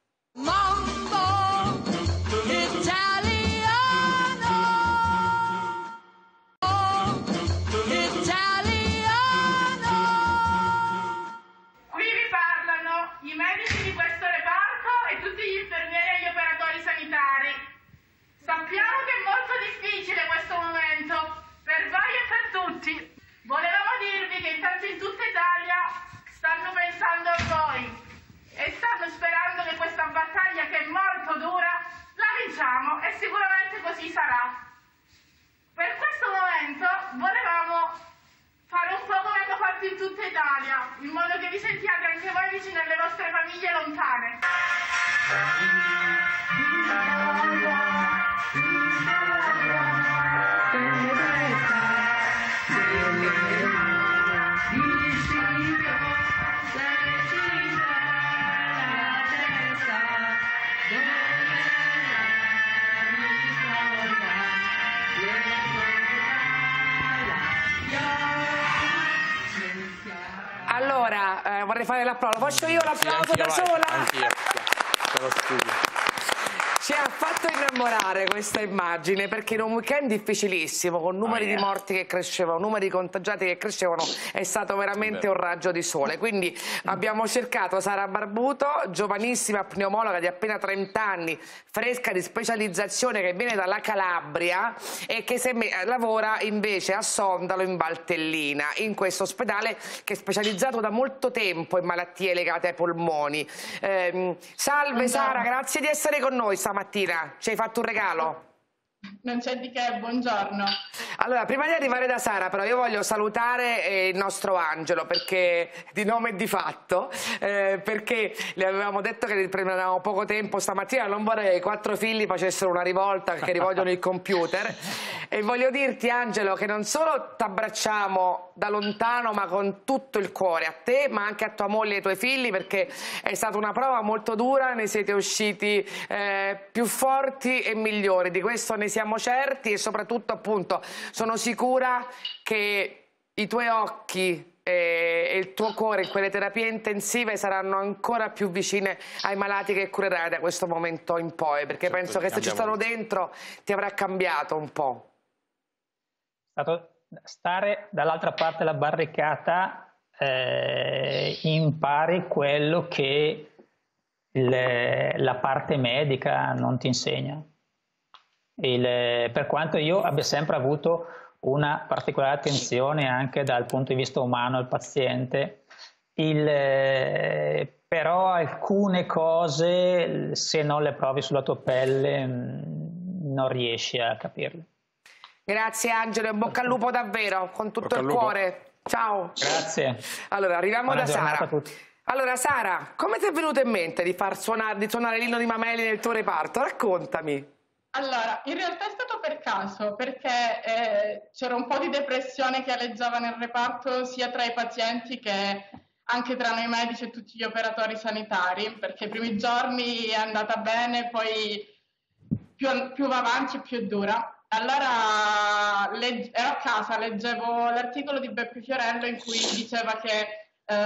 I medici di questo reparto e tutti gli infermieri e gli operatori sanitari. Sappiamo che è molto difficile questo momento, per voi e per tutti. Volevamo dirvi che intanto in tutta Italia stanno pensando a voi e stanno sperando che questa battaglia, che è molto dura, la vinciamo e sicuramente così sarà. Per questo momento volevamo fare un po' come hanno fatto in tutta Italia, in modo che vi sentiate anche voi vicino alle vostre famiglie lontane. Allora, vorrei fare l'applauso. Faccio io l'applauso da sola? Anch'io. Ci ha fatto innamorare questa immagine, perché in un weekend difficilissimo, con numeri di morti che crescevano, numeri di contagiati che crescevano, è stato veramente un raggio di sole. Quindi abbiamo cercato Sara Barbuto, giovanissima pneumologa di appena 30 anni, fresca di specializzazione, che viene dalla Calabria e che lavora invece a Sondalo in Valtellina, in questo ospedale che è specializzato da molto tempo in malattie legate ai polmoni. Salve Sara, grazie di essere con noi stamattina. Ci hai fatto un regalo? Non c'è di che, buongiorno. Allora, prima di arrivare da Sara, però, io voglio salutare il nostro Angelo, perché di nome e di fatto, perché le avevamo detto che gli prendevamo poco tempo stamattina, non vorrei che i 4 figli facessero una rivolta, che rivogliono il computer. E voglio dirti, Angelo, che non solo ti abbracciamo da lontano, ma con tutto il cuore, a te, ma anche a tua moglie e ai tuoi figli, perché è stata una prova molto dura, ne siete usciti più forti e migliori, di questo ne siamo certi, e soprattutto, appunto, sono sicura che i tuoi occhi e il tuo cuore in quelle terapie intensive saranno ancora più vicine ai malati che curerai da questo momento in poi, perché penso che se ci stanno dentro ti avrà cambiato un po'. Stare dall'altra parte della barricata impari quello che la parte medica non ti insegna. Per quanto io abbia sempre avuto una particolare attenzione anche dal punto di vista umano al paziente, però alcune cose, se non le provi sulla tua pelle, non riesci a capirle. Grazie Angelo, in bocca al lupo davvero, con tutto il cuore. Ciao. Grazie. Allora, arriviamo Buona da giornata Sara. a tutti. Allora, Sara, come ti è venuto in mente di suonare l'inno di Mameli nel tuo reparto? Raccontami. Allora, in realtà è stato per caso, perché c'era un po' di depressione che aleggiava nel reparto sia tra i pazienti che anche tra noi medici e tutti gli operatori sanitari, perché i primi giorni è andata bene, poi più va avanti e più è dura. Allora ero a casa, leggevo l'articolo di Beppe Fiorello in cui diceva che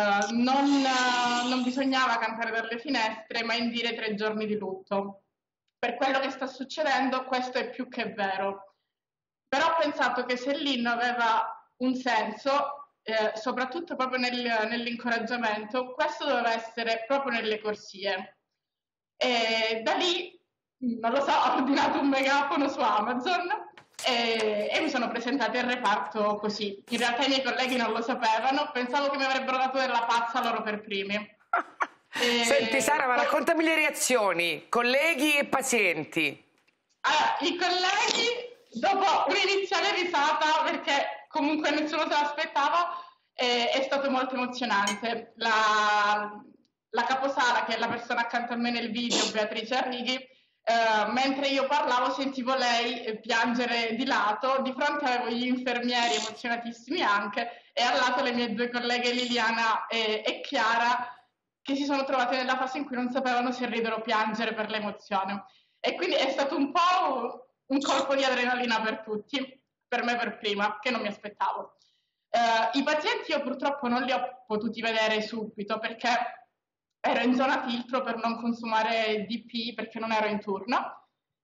non bisognava cantare dalle finestre, ma indire 3 giorni di lutto. Per quello che sta succedendo, questo è più che vero. Però ho pensato che se l'inno aveva un senso, soprattutto proprio nell'incoraggiamento, questo doveva essere proprio nelle corsie. E da lì, non lo so, ho ordinato un megafono su Amazon e mi sono presentata al reparto così. In realtà i miei colleghi non lo sapevano, pensavo che mi avrebbero dato della pazza loro per primi. Senti Sara, ma raccontami le reazioni, colleghi e pazienti. Allora, i colleghi, dopo un'iniziale risata, perché comunque nessuno se l'aspettava, è stato molto emozionante. La caposala, che è la persona accanto a me nel video, Beatrice Arrighi, mentre io parlavo sentivo lei piangere di lato, di fronte avevo gli infermieri emozionatissimi anche, e al lato le mie 2 colleghe Liliana e Chiara, che si sono trovate nella fase in cui non sapevano se ridere o piangere per l'emozione. E quindi è stato un po' un colpo di adrenalina per tutti, per me per prima, che non mi aspettavo. I pazienti io purtroppo non li ho potuti vedere subito perché ero in zona filtro per non consumare DP perché non ero in turno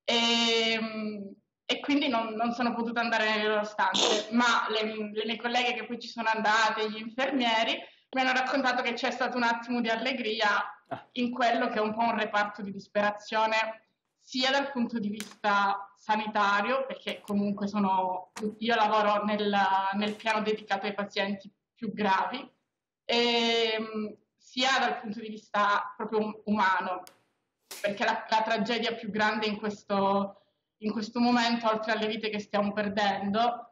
e quindi non sono potuta andare nelle loro stanze, ma le mie colleghe che poi ci sono andate, gli infermieri, mi hanno raccontato che c'è stato un attimo di allegria in quello che è un po' un reparto di disperazione, sia dal punto di vista sanitario, perché comunque io lavoro nel piano dedicato ai pazienti più gravi, sia dal punto di vista proprio umano, perché la tragedia più grande in questo momento, oltre alle vite che stiamo perdendo,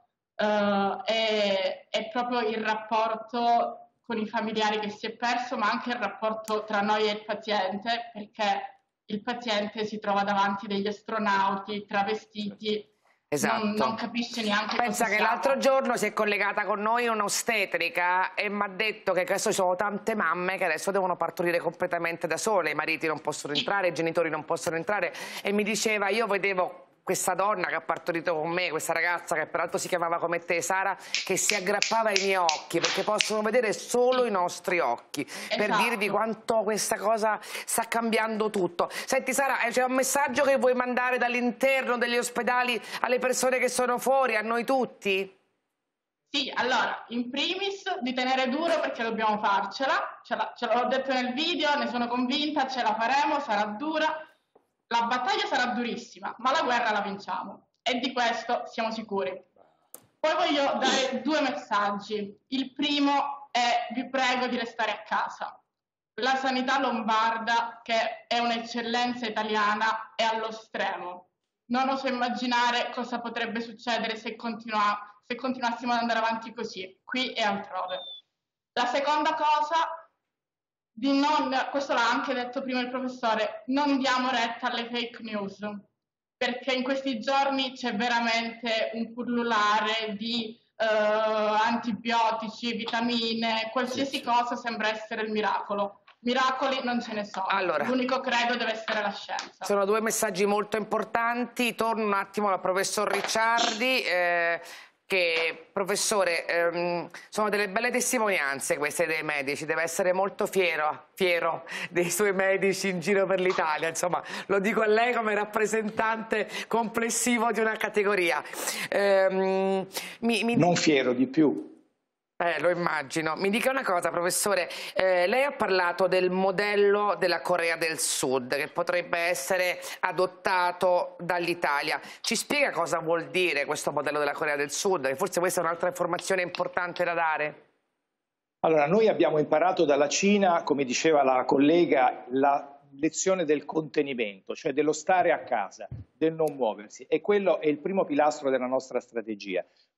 è proprio il rapporto con i familiari che si è perso, ma anche il rapporto tra noi e il paziente, perché il paziente si trova davanti degli astronauti travestiti. Esatto. Non capisce neanche Pensa cosa che l'altro giorno si è collegata con noi un'ostetrica e mi ha detto che adesso ci sono tante mamme che adesso devono partorire completamente da sole, i mariti non possono entrare, i genitori non possono entrare, e mi diceva: io vedevo questa donna che ha partorito con me, questa ragazza che peraltro si chiamava come te, Sara, che si aggrappava ai miei occhi, perché possono vedere solo i nostri occhi, per dirvi quanto questa cosa sta cambiando tutto. Senti Sara, c'è un messaggio che vuoi mandare dall'interno degli ospedali alle persone che sono fuori, a noi tutti? Sì, allora, in primis di tenere duro perché dobbiamo farcela, ce l'ho detto nel video, ne sono convinta, ce la faremo, sarà dura. La battaglia sarà durissima, ma la guerra la vinciamo e di questo siamo sicuri. Poi voglio dare 2 messaggi. Il primo è: vi prego di restare a casa. La sanità lombarda, che è un'eccellenza italiana, è allo stremo. Non oso immaginare cosa potrebbe succedere se continuassimo ad andare avanti così, qui e altrove. La seconda cosa, questo l'ha anche detto prima il professore, non diamo retta alle fake news, perché in questi giorni c'è veramente un pullulare di antibiotici, vitamine, qualsiasi cosa sembra essere il miracolo. Miracoli non ce ne sono, l'unico credo deve essere la scienza. Sono 2 messaggi molto importanti. Torno un attimo al professor Ricciardi. Che, professore, sono delle belle testimonianze queste dei medici, deve essere molto fiero dei suoi medici in giro per l'Italia, insomma, lo dico a lei come rappresentante complessivo di una categoria. Non fiero, di più. Lo immagino. Mi dica una cosa, professore, lei ha parlato del modello della Corea del Sud che potrebbe essere adottato dall'Italia. Ci spiega cosa vuol dire questo modello della Corea del Sud? Che forse questa è un'altra informazione importante da dare. Allora, noi abbiamo imparato dalla Cina, come diceva la collega, la lezione del contenimento, cioè dello stare a casa, del non muoversi, e quello è il primo pilastro della nostra strategia.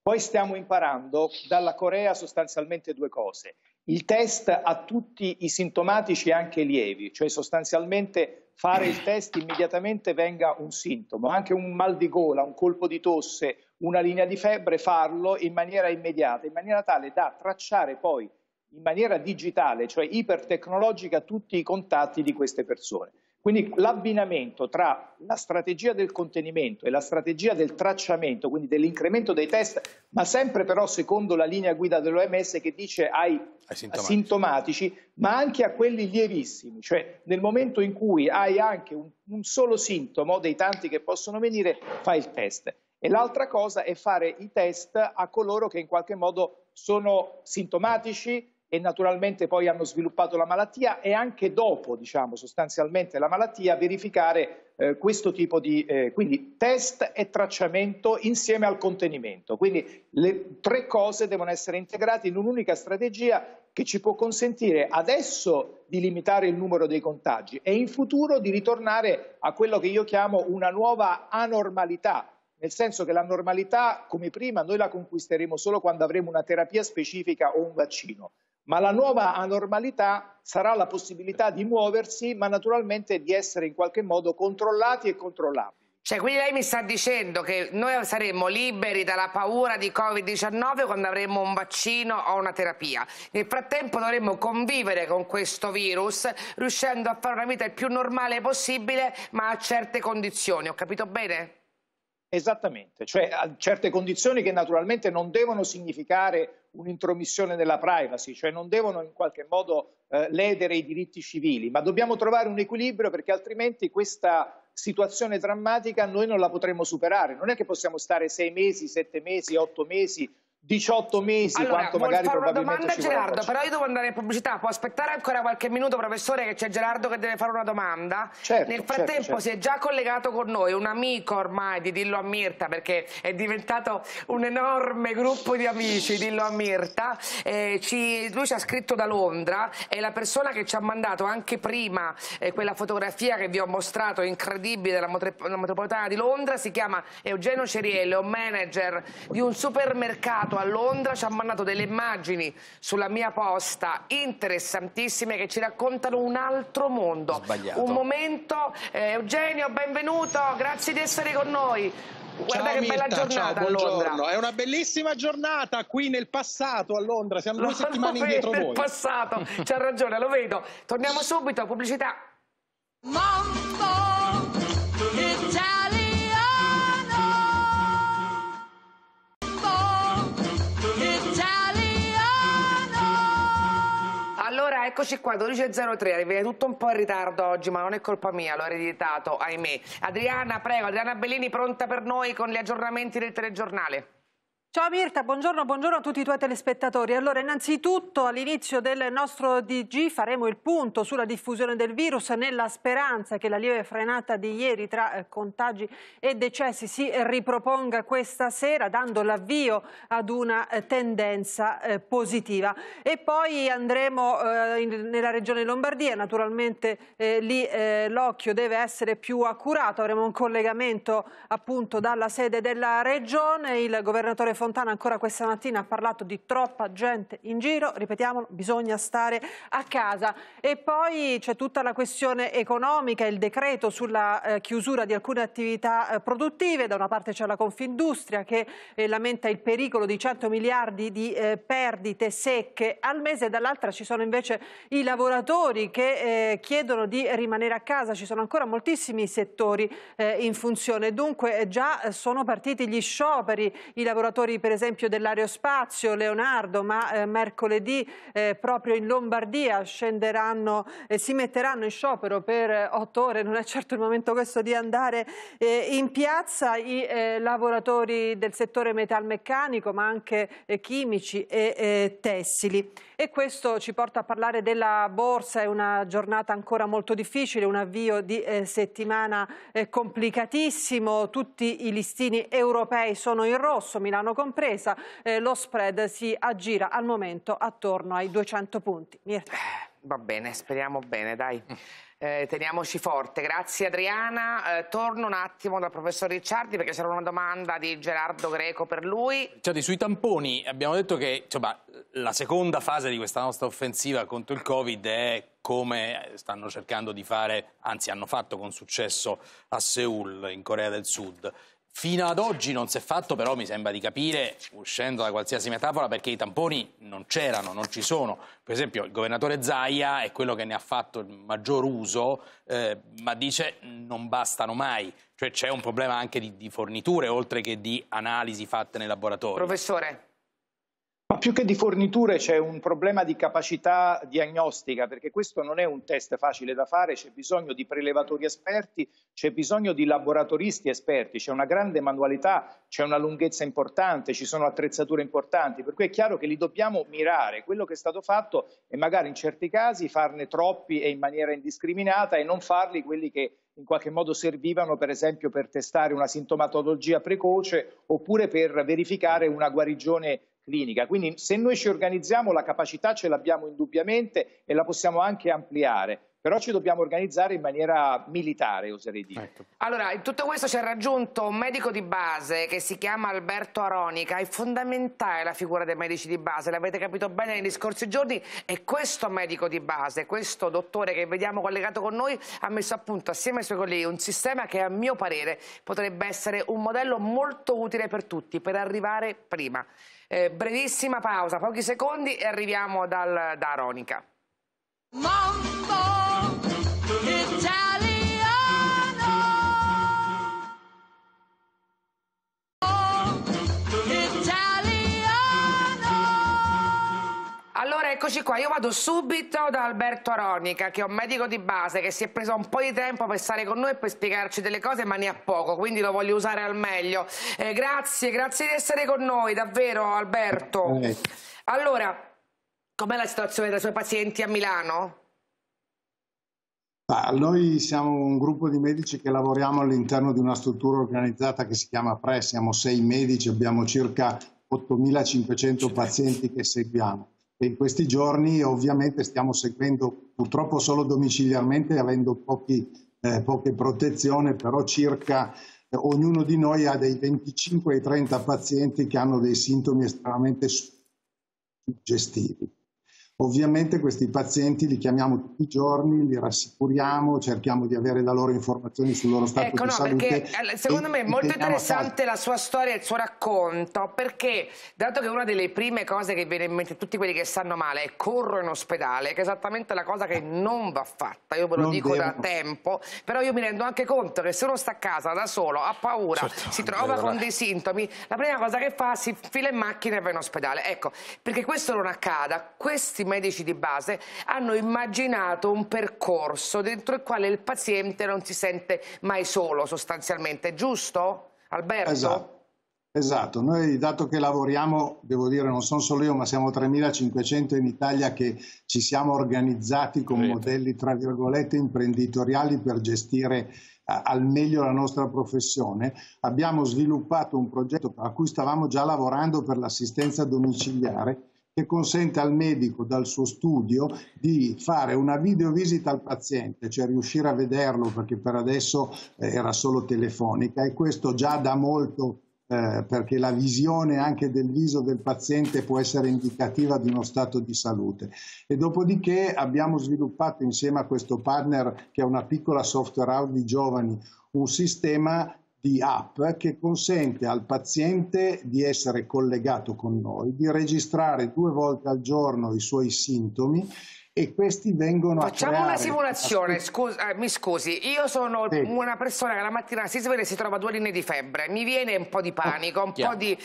Poi stiamo imparando dalla Corea sostanzialmente due cose. Il test a tutti i sintomatici anche lievi, cioè sostanzialmente fare il test immediatamente venga un sintomo, anche un mal di gola, un colpo di tosse, una linea di febbre, farlo in maniera immediata, in maniera tale da tracciare poi in maniera digitale, cioè ipertecnologica, tutti i contatti di queste persone. Quindi l'abbinamento tra la strategia del contenimento e la strategia del tracciamento, quindi dell'incremento dei test, ma sempre però secondo la linea guida dell'OMS che dice ai sintomatici, ma anche a quelli lievissimi, cioè nel momento in cui hai anche un solo sintomo dei tanti che possono venire, fai il test. E l'altra cosa è fare i test a coloro che in qualche modo sono sintomatici e naturalmente poi hanno sviluppato la malattia, e anche dopo, diciamo, sostanzialmente la malattia, verificare questo tipo di quindi test e tracciamento insieme al contenimento. Quindi le tre cose devono essere integrate in un'unica strategia che ci può consentire adesso di limitare il numero dei contagi e in futuro di ritornare a quello che io chiamo una nuova anormalità. Nel senso che la normalità, come prima, noi la conquisteremo solo quando avremo una terapia specifica o un vaccino. Ma la nuova anormalità sarà la possibilità di muoversi, ma naturalmente di essere in qualche modo controllati e controllabili. Cioè, quindi lei mi sta dicendo che noi saremo liberi dalla paura di Covid-19 quando avremo un vaccino o una terapia. Nel frattempo dovremo convivere con questo virus, riuscendo a fare una vita il più normale possibile, ma a certe condizioni. Ho capito bene? Esattamente, cioè a certe condizioni che naturalmente non devono significare un'intromissione nella privacy, cioè non devono in qualche modo ledere i diritti civili, ma dobbiamo trovare un equilibrio, perché altrimenti questa situazione drammatica noi non la potremo superare. Non è che possiamo stare 6 mesi, 7 mesi, 8 mesi, 18 mesi, allora, quanto magari probabilmente ci vorrà. Gerardo, però io devo andare in pubblicità, può aspettare ancora qualche minuto, professore, che c'è Gerardo che deve fare una domanda? Certo, nel frattempo certo. Si è già collegato con noi un amico ormai di Dillo a Mirta, perché è diventato un enorme gruppo di amici, Dillo a Mirta. Lui ci ha scritto da Londra, è la persona che ci ha mandato anche prima quella fotografia che vi ho mostrato, incredibile, della metropolitana di Londra. Si chiama Eugenio Ceriello, manager di un supermercato a Londra, ci ha mandato delle immagini sulla mia posta interessantissime che ci raccontano un altro mondo. Sbagliato. Un momento, Eugenio, benvenuto, grazie di essere con noi. Guarda ciao che bella Mirta, giornata ciao, a Londra. buongiorno. È una bellissima giornata qui nel passato a Londra, siamo 2 settimane indietro voi. Nel passato, c'ha ragione, lo vedo. Torniamo subito, pubblicità. Mambo Italiano. Allora, eccoci qua, 12.03, arriva tutto un po' in ritardo oggi, ma non è colpa mia, l'ho ereditato, ahimè. Adriana, prego, Adriana Bellini pronta per noi con gli aggiornamenti del telegiornale. Ciao Mirta, buongiorno a tutti i tuoi telespettatori. Allora, innanzitutto all'inizio del nostro DG faremo il punto sulla diffusione del virus, nella speranza che la lieve frenata di ieri tra contagi e decessi si riproponga questa sera, dando l'avvio ad una tendenza positiva. E poi andremo nella regione Lombardia, naturalmente lì l'occhio deve essere più accurato, avremo un collegamento appunto dalla sede della regione. Il governatore Fontana ancora questa mattina ha parlato di troppa gente in giro, ripetiamolo, bisogna stare a casa. E poi c'è tutta la questione economica, il decreto sulla chiusura di alcune attività produttive. Da una parte c'è la Confindustria che lamenta il pericolo di 100 miliardi di perdite secche al mese, dall'altra ci sono invece i lavoratori che chiedono di rimanere a casa. Ci sono ancora moltissimi settori in funzione, dunque già sono partiti gli scioperi, i lavoratori per esempio dell'aerospazio Leonardo, ma mercoledì proprio in Lombardia scenderanno, si metteranno in sciopero per 8 ore, non è certo il momento questo di andare in piazza, i lavoratori del settore metalmeccanico ma anche chimici e tessili. E questo ci porta a parlare della borsa. È una giornata ancora molto difficile, un avvio di settimana complicatissimo, tutti i listini europei sono in rosso, Milano compresa, lo spread si aggira al momento attorno ai 200 punti. Mirta. Va bene, speriamo bene, dai. teniamoci forte. Grazie Adriana. Torno un attimo dal professor Ricciardi perché c'era una domanda di Gerardo Greco per lui. Cioè, sui tamponi abbiamo detto che insomma, la seconda fase di questa nostra offensiva contro il Covid è come stanno cercando di fare, anzi hanno fatto con successo a Seoul in Corea del Sud. Fino ad oggi non si è fatto, però mi sembra di capire, uscendo da qualsiasi metafora, perché i tamponi non c'erano, non ci sono. Per esempio il governatore Zaia è quello che ne ha fatto il maggior uso, ma dice non bastano mai. Cioè c'è un problema anche di forniture, oltre che di analisi fatte nei laboratori. Professore. Ma più che di forniture c'è un problema di capacità diagnostica, perché questo non è un test facile da fare, c'è bisogno di prelevatori esperti, c'è bisogno di laboratoristi esperti, c'è una grande manualità, c'è una lunghezza importante, ci sono attrezzature importanti, per cui è chiaro che li dobbiamo mirare. Quello che è stato fatto è magari in certi casi farne troppi e in maniera indiscriminata e non farli quelli che in qualche modo servivano per esempio per testare una sintomatologia precoce oppure per verificare una guarigione clinica. Quindi se noi ci organizziamo la capacità ce l'abbiamo indubbiamente e la possiamo anche ampliare, però ci dobbiamo organizzare in maniera militare, oserei dire. Allora, in tutto questo ci ha raggiunto un medico di base che si chiama Alberto Aronica. È fondamentale la figura dei medici di base, l'avete capito bene negli scorsi giorni, e questo medico di base, questo dottore che vediamo collegato con noi, ha messo a punto assieme ai suoi colleghi un sistema che a mio parere potrebbe essere un modello molto utile per tutti, per arrivare prima. Brevissima pausa, pochi secondi e arriviamo da Aronica. Mambo Italiano, Allora eccoci qua, io vado subito da Alberto Aronica, che è un medico di base che si è preso un po' di tempo per stare con noi e per spiegarci delle cose, ma ne ha poco, quindi lo voglio usare al meglio. Grazie di essere con noi, davvero Alberto. Allora, com'è la situazione dei suoi pazienti a Milano? Noi siamo un gruppo di medici che lavoriamo all'interno di una struttura organizzata che si chiama PRE, siamo 6 medici, abbiamo circa 8.500 pazienti che seguiamo e in questi giorni ovviamente stiamo seguendo purtroppo solo domiciliarmente avendo poche protezioni, però circa ognuno di noi ha dei 25 ai 30 pazienti che hanno dei sintomi estremamente suggestivi. Ovviamente questi pazienti li chiamiamo tutti i giorni, li rassicuriamo, cerchiamo di avere da loro informazioni sul loro stato di salute. Perché secondo me è molto interessante la sua storia e il suo racconto, perché dato che una delle prime cose che viene in mente a tutti quelli che stanno male è corro in ospedale, che è esattamente la cosa che non va fatta, io ve lo dico da tempo, però io mi rendo anche conto che se uno sta a casa da solo, ha paura, si trova con dei sintomi, la prima cosa che fa si fila in macchina e va in ospedale. Ecco, perché questo non accada, questi medici di base hanno immaginato un percorso dentro il quale il paziente non si sente mai solo sostanzialmente, giusto Alberto? Esatto, noi dato che lavoriamo, devo dire non sono solo io ma siamo 3.500 in Italia che ci siamo organizzati con modelli tra virgolette imprenditoriali per gestire al meglio la nostra professione, abbiamo sviluppato un progetto a cui stavamo già lavorando per l'assistenza domiciliare che consente al medico dal suo studio di fare una videovisita al paziente, cioè riuscire a vederlo perché per adesso era solo telefonica e questo già dà molto perché la visione anche del viso del paziente può essere indicativa di uno stato di salute. E dopodiché abbiamo sviluppato insieme a questo partner che è una piccola software house di giovani un sistema di app che consente al paziente di essere collegato con noi, di registrare 2 volte al giorno i suoi sintomi e questi vengono Facciamo una simulazione, mi scusi, io sono una persona che la mattina si sveglia e si trova 2 linee di febbre, mi viene un po' di panico, un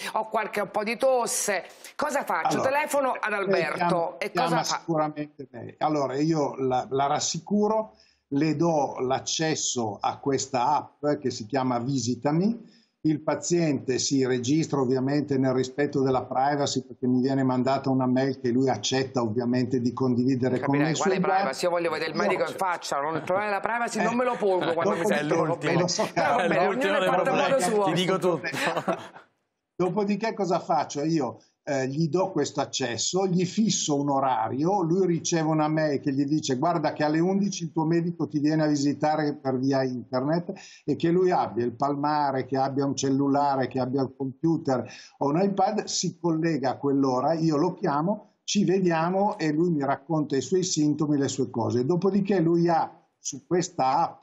po' di tosse, cosa faccio? Allora, telefono ad Alberto e cosa fa? Sicuramente lei. Allora io la rassicuro, le do l'accesso a questa app che si chiama Visitami, il paziente si registra ovviamente nel rispetto della privacy perché mi viene mandata una mail che lui accetta ovviamente di condividere con me. Quale privacy? Io voglio vedere il medico in faccia, non trovare la privacy non me lo pongo quando mi sento bene. Ti dico tutto. Dopodiché cosa faccio? Io gli do questo accesso, gli fisso un orario, lui riceve una mail che gli dice guarda che alle 11 il tuo medico ti viene a visitare per via internet, e che lui abbia il palmare, che abbia un cellulare, che abbia il computer o un iPad, si collega a quell'ora, io lo chiamo, ci vediamo e lui mi racconta i suoi sintomi, le sue cose. Dopodiché lui ha su questa app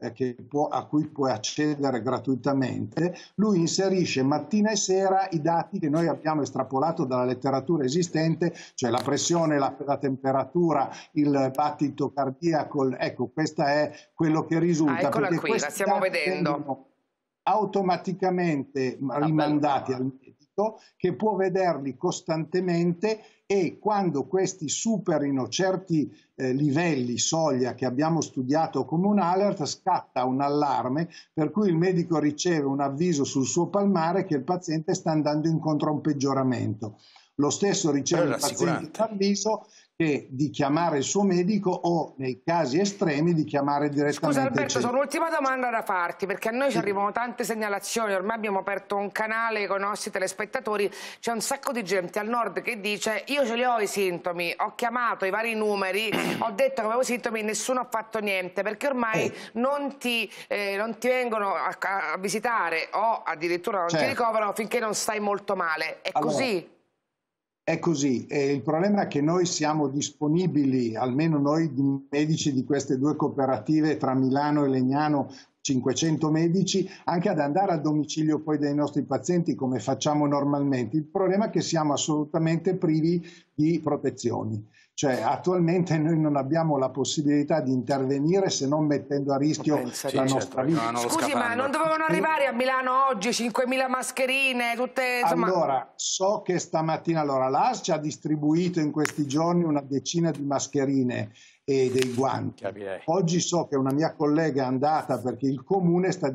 a cui puoi accedere gratuitamente, lui inserisce mattina e sera i dati che noi abbiamo estrapolato dalla letteratura esistente, cioè la pressione, la temperatura, il battito cardiaco. Ecco, questo è quello che risulta. Eccola qui, la stiamo vedendo. Automaticamente rimandati al medico, che può vederli costantemente, e quando questi superino certi livelli, soglia che abbiamo studiato come un alert, scatta un allarme per cui il medico riceve un avviso sul suo palmare che il paziente sta andando incontro a un peggioramento. Lo stesso riceve il paziente l'avviso di chiamare il suo medico o, nei casi estremi, di chiamare direttamente. Scusa Alberto, c'è un'ultima domanda da farti, perché a noi ci arrivano tante segnalazioni, ormai abbiamo aperto un canale con i nostri telespettatori, c'è un sacco di gente al nord che dice io ce li ho i sintomi, ho chiamato i vari numeri, ho detto che avevo sintomi, nessuno ha fatto niente, perché ormai non ti vengono a visitare o addirittura non ti ricoverano finché non stai molto male. È così? È così, e il problema è che noi siamo disponibili, almeno noi medici di queste due cooperative tra Milano e Legnano, 500 medici, anche ad andare a domicilio poi dei nostri pazienti come facciamo normalmente. Il problema è che siamo assolutamente privi di protezioni. Cioè attualmente noi non abbiamo la possibilità di intervenire se non mettendo a rischio la nostra vita. Scusi, ma non dovevano arrivare a Milano oggi 5.000 mascherine, tutte, insomma... Allora, so che stamattina l'AS ci ha distribuito in questi giorni una decina di mascherine e dei guanti. Oggi so che una mia collega è andata perché il comune sta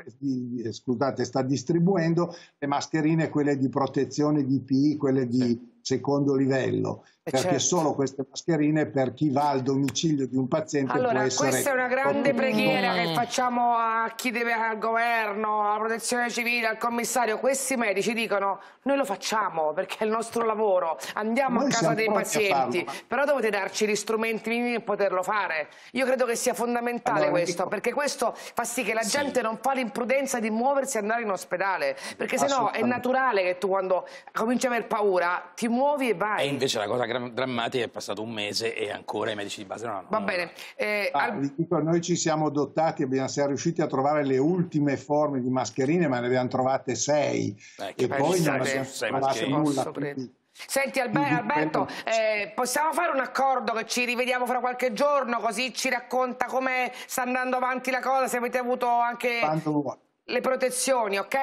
distribuendo le mascherine, quelle di protezione DPI, quelle di secondo livello, perché solo queste mascherine per chi va al domicilio di un paziente può essere... Questa è una grande preghiera che facciamo a chi deve, al governo, alla protezione civile, al commissario. Questi medici dicono noi lo facciamo perché è il nostro lavoro, andiamo a casa dei pazienti, però dovete darci gli strumenti minimi per poterlo fare. Io credo che sia fondamentale questo, perché questo fa sì che la gente non fa l'imprudenza di muoversi e andare in ospedale, perché sennò è naturale che tu quando cominci a aver paura ti muovi e vai. E invece la cosa drammatica è passato un mese e ancora i medici di base non hanno. Va bene. Vi dico, noi ci siamo dotati, siamo riusciti a trovare le ultime forme di mascherine, ma ne abbiamo trovate 6 e poi non abbiamo trovato nulla. Senti Alberto, possiamo fare un accordo che ci rivediamo fra qualche giorno, così ci racconta come sta andando avanti la cosa, se avete avuto anche le protezioni, ok?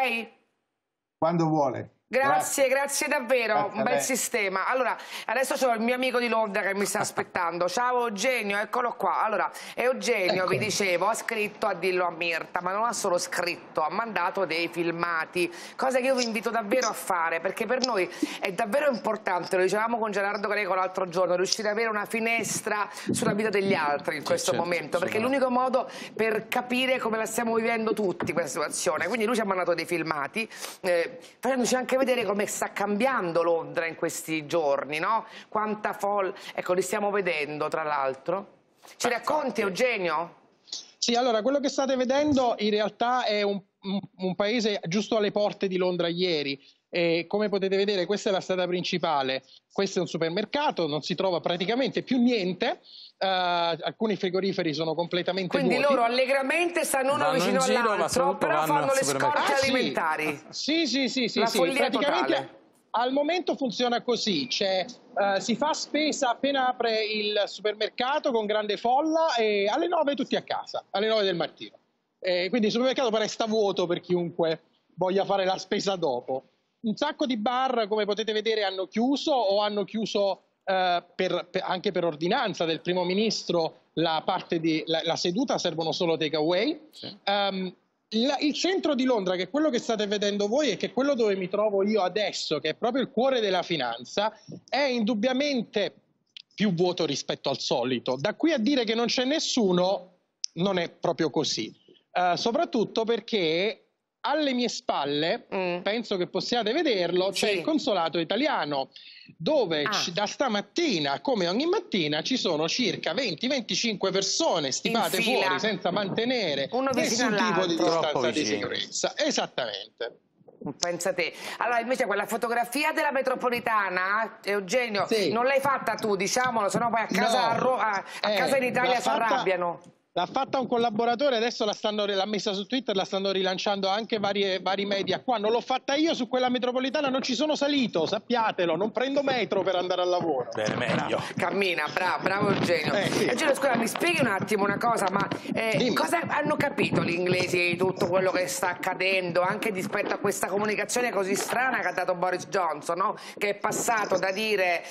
Quando vuole. Grazie davvero, un bel sistema. Allora, adesso c'ho il mio amico di Londra che mi sta aspettando. Ciao Eugenio, eccolo qua. Allora, Eugenio, vi dicevo, ha scritto a dirlo a Mirta, ma non ha solo scritto, ha mandato dei filmati, cosa che io vi invito davvero a fare, perché per noi è davvero importante, lo dicevamo con Gerardo Greco l'altro giorno, riuscire ad avere una finestra sulla vita degli altri in questo momento, perché è l'unico modo per capire come la stiamo vivendo tutti questa situazione. Quindi lui ci ha mandato dei filmati, facendoci anche vedere come sta cambiando Londra in questi giorni, no? Quanta folla, ecco, li stiamo vedendo tra l'altro. Ci racconti Eugenio? Sì, allora quello che state vedendo in realtà è un paese giusto alle porte di Londra ieri. E come potete vedere questa è la strada principale, questo è un supermercato, non si trova praticamente più niente. Alcuni frigoriferi sono completamente vuoti. Quindi loro allegramente stanno uno vicino all'altro, però fanno le scorte alimentari. Sì. La follia totale. Al momento funziona così, si fa spesa appena apre il supermercato con grande folla e alle 9 tutti a casa, alle 9 del mattino. Quindi il supermercato resta vuoto per chiunque voglia fare la spesa dopo. Un sacco di bar, come potete vedere, hanno chiuso o hanno chiuso anche per ordinanza del primo ministro la seduta, servono solo take away. Il centro di Londra, che è quello che state vedendo voi e che è quello dove mi trovo io adesso, che è proprio il cuore della finanza, è indubbiamente più vuoto rispetto al solito. Da qui a dire che non c'è nessuno non è proprio così, soprattutto perché alle mie spalle, penso che possiate vederlo, c'è il consolato italiano, dove da stamattina, come ogni mattina, ci sono circa 20-25 persone stipate fuori senza mantenere nessun tipo di distanza di sicurezza. Esattamente. Pensa te. Allora invece quella fotografia della metropolitana, Eugenio, non l'hai fatta tu, diciamolo, sennò poi a casa, a casa in Italia si arrabbiano. L'ha fatta un collaboratore, adesso l'ha messa su Twitter, la stanno rilanciando anche vari media qua. Non l'ho fatta io su quella metropolitana, non ci sono salito, sappiatelo, non prendo metro per andare al lavoro. Bene, meglio. Cammina, bravo Eugenio. Eugenio, scusa, mi spieghi un attimo una cosa, ma cosa hanno capito gli inglesi di tutto quello che sta accadendo, anche rispetto a questa comunicazione così strana che ha dato Boris Johnson, no? Che è passato da dire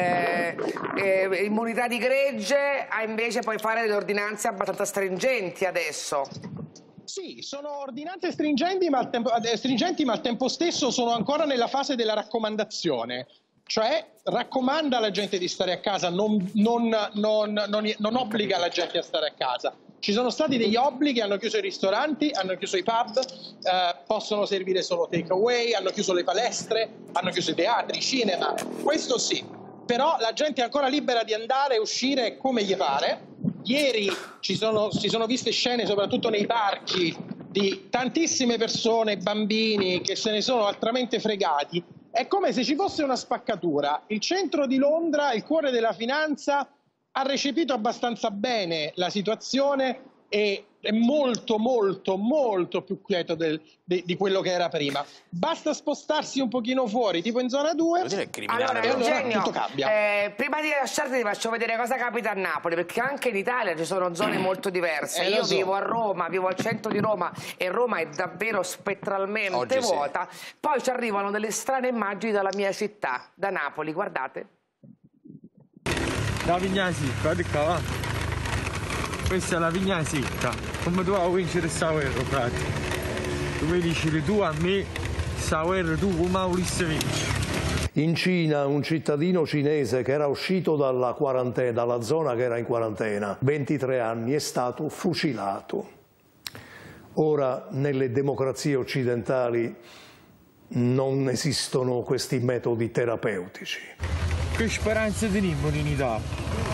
immunità di gregge a invece poi fare delle ordinanze abbastanza stringenti adesso. Sì, sono ordinanze stringenti, ma al tempo stesso sono ancora nella fase della raccomandazione. Cioè raccomanda alla gente di stare a casa, non obbliga la gente a stare a casa. Ci sono stati degli obblighi, hanno chiuso i ristoranti, hanno chiuso i pub, possono servire solo take away, hanno chiuso le palestre, hanno chiuso i teatri, i cinema, questo sì. Però la gente è ancora libera di andare e uscire come gli pare. Ieri si sono viste scene, soprattutto nei parchi, di tantissime persone, bambini, che se ne sono altramente fregati. È come se ci fosse una spaccatura. Il centro di Londra, il cuore della finanza, ha recepito abbastanza bene la situazione e è molto più quieto di quello che era prima. Basta spostarsi un pochino fuori, tipo in zona 2, allora Eugenio, tutto cambia. Prima di lasciarti ti faccio vedere cosa capita a Napoli, perché anche in Italia ci sono zone molto diverse. Io vivo a Roma, vivo al centro di Roma e Roma è davvero spettralmente vuota. Poi ci arrivano delle strane immagini dalla mia città, da Napoli, guardate. La vigna secca, qua. Questa è la vigna secca, come doveva vincere sta guerra, frate. Tu mi dici tu a me, sta guerra tu come volessi vincere. In Cina un cittadino cinese che era uscito dalla zona che era in quarantena, 23 anni, è stato fucilato. Ora nelle democrazie occidentali non esistono questi metodi terapeutici. Che speranza teniamo in Italia?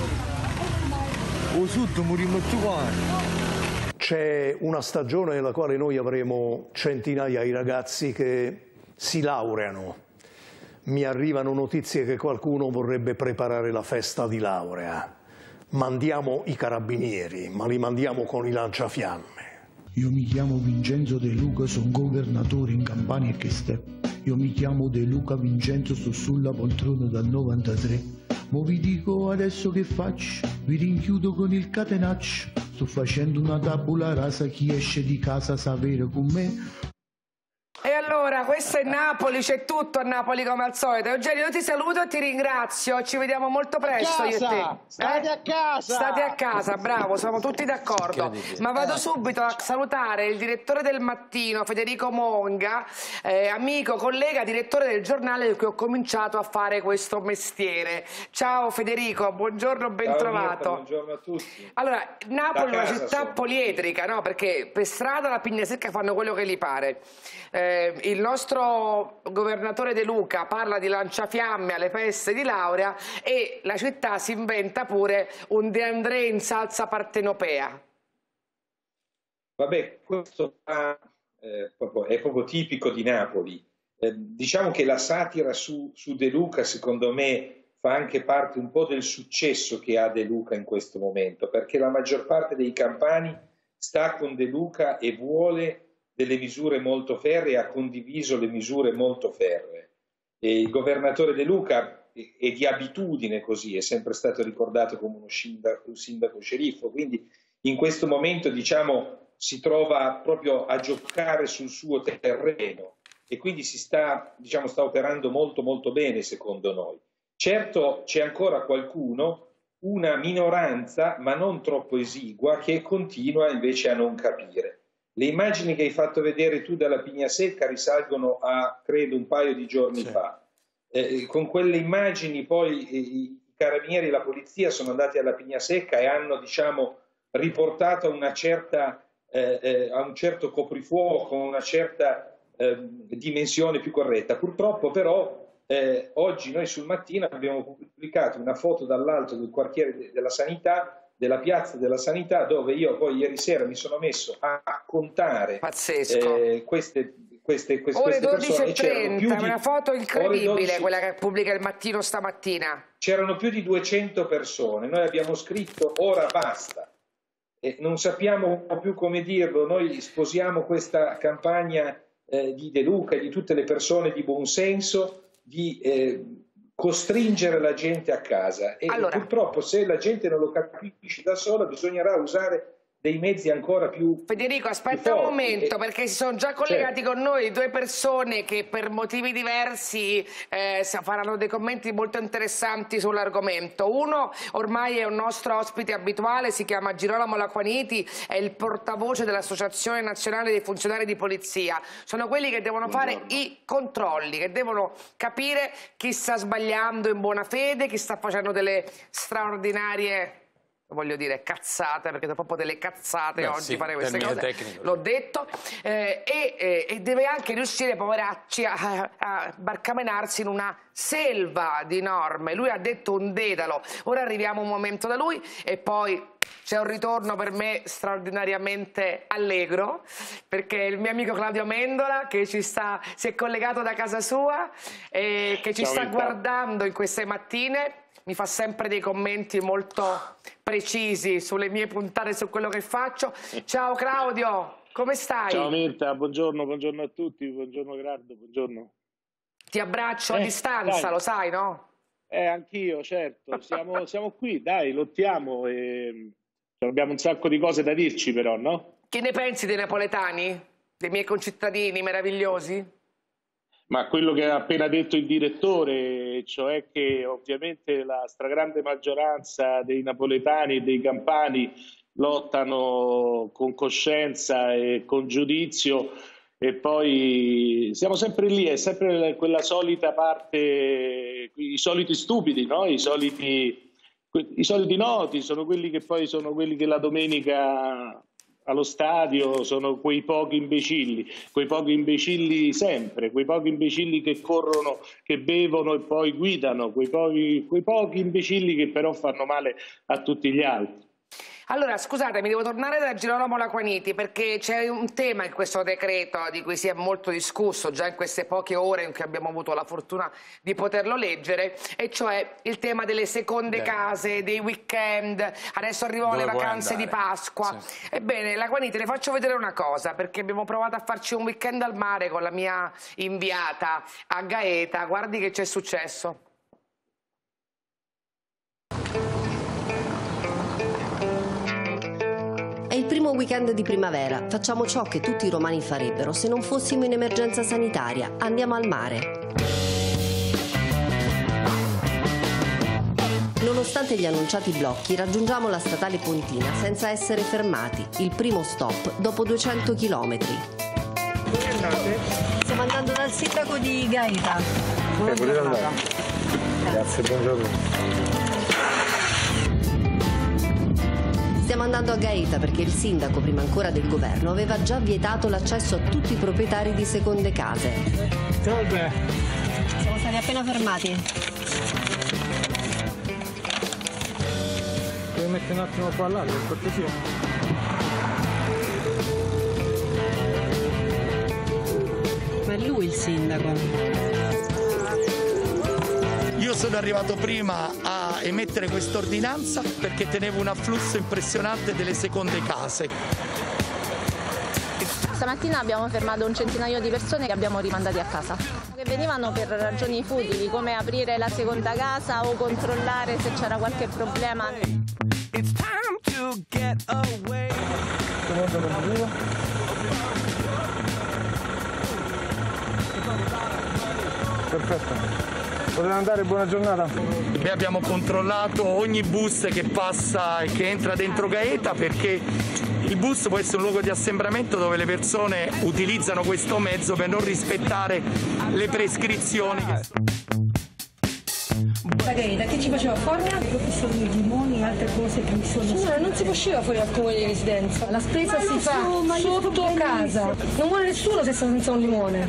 O sud morimmo tutti quanti. C'è una stagione nella quale noi avremo centinaia di ragazzi che si laureano. Mi arrivano notizie che qualcuno vorrebbe preparare la festa di laurea. Mandiamo i carabinieri, ma li mandiamo con i lanciafiamme. Io mi chiamo Vincenzo De Luca, sono governatore in Campania e che Io mi chiamo De Luca Vincenzo, sto sulla poltrona dal 93. Mo vi dico adesso che faccio, vi rinchiudo con il catenaccio. Sto facendo una tabula rasa, chi esce di casa sa avere con me. E allora, questo è Napoli, c'è tutto a Napoli come al solito. Eugenio, io ti saluto e ti ringrazio, ci vediamo molto presto io e te. State a casa! State a casa, bravo, siamo tutti d'accordo. Ma vado subito a salutare il direttore del Mattino, Federico Monga, amico, collega, direttore del giornale da cui ho cominciato a fare questo mestiere. Ciao Federico, buongiorno, ben trovato. Buongiorno a tutti. Allora, Napoli è una città poliedrica, no? Perché per strada la Pigna Secca fanno quello che gli pare. Il nostro governatore De Luca parla di lanciafiamme alle feste di laurea e la città si inventa pure un De André in salsa partenopea. Vabbè, questo è proprio tipico di Napoli. Diciamo che la satira su De Luca, secondo me, fa anche parte un po' del successo che ha De Luca in questo momento, perché la maggior parte dei campani sta con De Luca e vuole delle misure molto ferree, ha condiviso le misure molto ferree. E il governatore De Luca è di abitudine così, è sempre stato ricordato come un sindaco sceriffo, quindi in questo momento diciamo si trova proprio a giocare sul suo terreno e quindi sta operando molto bene secondo noi. Certo c'è ancora qualcuno, una minoranza ma non troppo esigua, che continua invece a non capire. Le immagini che hai fatto vedere tu dalla Pigna Secca risalgono a, credo, un paio di giorni fa. Con quelle immagini poi i carabinieri e la polizia sono andati alla Pigna Secca e hanno, riportato una certa a un certo coprifuoco, una certa dimensione più corretta. Purtroppo però oggi noi sul Mattino abbiamo pubblicato una foto dall'alto del quartiere della Sanità, della piazza della Sanità, dove io poi ieri sera mi sono messo a contare queste ore 12:30, una foto incredibile quella che pubblica il Mattino stamattina. C'erano più di 200 persone, noi abbiamo scritto ora basta e non sappiamo più come dirlo. Noi sposiamo questa campagna di De Luca e di tutte le persone di buon senso di costringere la gente a casa e purtroppo se la gente non lo capisce da sola bisognerà usare dei mezzi ancora più Federico, aspetta un momento, perché si sono già collegati con noi due persone che per motivi diversi faranno dei commenti molto interessanti sull'argomento. Uno ormai è un nostro ospite abituale, si chiama Girolamo Lacquaniti, è il portavoce dell'Associazione Nazionale dei Funzionari di Polizia. Sono quelli che devono fare i controlli, che devono capire chi sta sbagliando in buona fede, chi sta facendo delle straordinarie... voglio dire cazzate, perché sono proprio delle cazzate oggi fare queste cose, l'ho detto, e deve anche riuscire, poveracci, a barcamenarsi in una selva di norme. Lui ha detto un dedalo, ora arriviamo un momento da lui e poi c'è un ritorno per me straordinariamente allegro, perché il mio amico Claudio Mendola che si è collegato da casa sua e che ci sta guardando in queste mattine. Mi fa sempre dei commenti molto precisi sulle mie puntate, su quello che faccio. Ciao Claudio, come stai? Ciao Mirta, buongiorno a tutti, buongiorno Gerardo, buongiorno. Ti abbraccio a distanza, dai. Lo sai, no? Anch'io, certo, siamo qui, dai, lottiamo e abbiamo un sacco di cose da dirci però, no? Che ne pensi dei napoletani? Dei miei concittadini meravigliosi? Ma quello che ha appena detto il direttore, cioè che ovviamente la stragrande maggioranza dei napoletani e dei campani lottano con coscienza e con giudizio e poi siamo sempre lì, è sempre quella solita parte, i soliti stupidi, no? I soliti noti, sono quelli che poi sono quelli che la domenica allo stadio sono quei pochi imbecilli sempre, quei pochi imbecilli che corrono, che bevono e poi guidano, quei pochi imbecilli che però fanno male a tutti gli altri. Allora, scusatemi, devo tornare da Girolamo Lacquaniti perché c'è un tema in questo decreto di cui si è molto discusso già in queste poche ore in cui abbiamo avuto la fortuna di poterlo leggere, e cioè il tema delle seconde case, dei weekend, adesso arrivano le vacanze di Pasqua. Sì. Ebbene, Lacquaniti, le faccio vedere una cosa, perché abbiamo provato a farci un weekend al mare con la mia inviata a Gaeta, guardi che c'è successo. È il primo weekend di primavera, facciamo ciò che tutti i romani farebbero se non fossimo in emergenza sanitaria, andiamo al mare. Nonostante gli annunciati blocchi, raggiungiamo la statale Pontina senza essere fermati, il primo stop dopo 200 km. Dove andate? Stiamo andando dal sindaco di Gaeta. Buona giornata. Grazie, buongiorno. Stiamo andando a Gaeta perché il sindaco, prima ancora del governo, aveva già vietato l'accesso a tutti i proprietari di seconde case. Salve. Siamo stati appena fermati. Devi mettere un attimo qua all'aria, per cortesia. Ma è lui il sindaco. Io sono arrivato prima a emettere questa ordinanza perché tenevo un afflusso impressionante delle seconde case. Stamattina abbiamo fermato un centinaio di persone che abbiamo rimandati a casa, che venivano per ragioni futili come aprire la seconda casa o controllare se c'era qualche problema. Perfetto. Potete andare, buona giornata. Noi abbiamo controllato ogni bus che passa e che entra dentro Gaeta perché il bus può essere un luogo di assembramento dove le persone utilizzano questo mezzo per non rispettare le prescrizioni. questa Gaeta? Che ci faceva fuori? Ci sono i limoni e altre cose che mi sono... Signora, non si può uscire fuori dal comune di residenza. La spesa si fa sotto casa. Non vuole nessuno se sta senza un limone.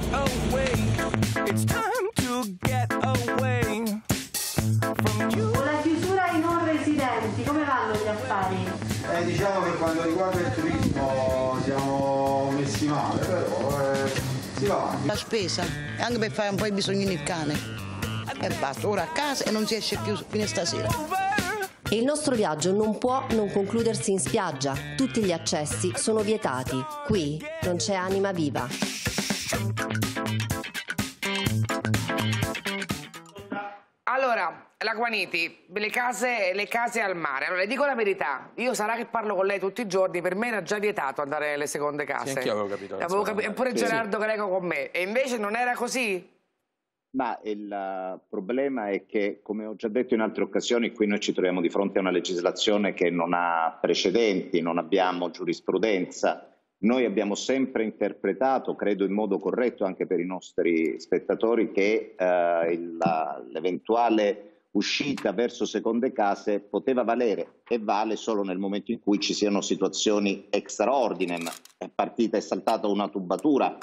Con la chiusura ai non residenti, come vanno gli affari? Diciamo che quando riguarda il turismo siamo messi male, però si va avanti. La spesa, anche per fare un po' i bisogni del cane. E basta, ora a casa e non si esce più fino a stasera. E il nostro viaggio non può non concludersi in spiaggia. Tutti gli accessi sono vietati. Qui non c'è anima viva. Allora, la Guaniti, le case al mare. Allora, le dico la verità, io sarà che parlo con lei tutti i giorni, per me era già vietato andare nelle seconde case. Sì, anch'io avevo capito. Eppure Gerardo Greco con me. E invece non era così? Ma il problema è che, come ho già detto in altre occasioni, qui noi ci troviamo di fronte a una legislazione che non ha precedenti, non abbiamo giurisprudenza. Noi abbiamo sempre interpretato, credo in modo corretto anche per i nostri spettatori, che l'eventuale uscita verso seconde case poteva valere e vale solo nel momento in cui ci siano situazioni extra ordinem. È partita, è saltata una tubatura,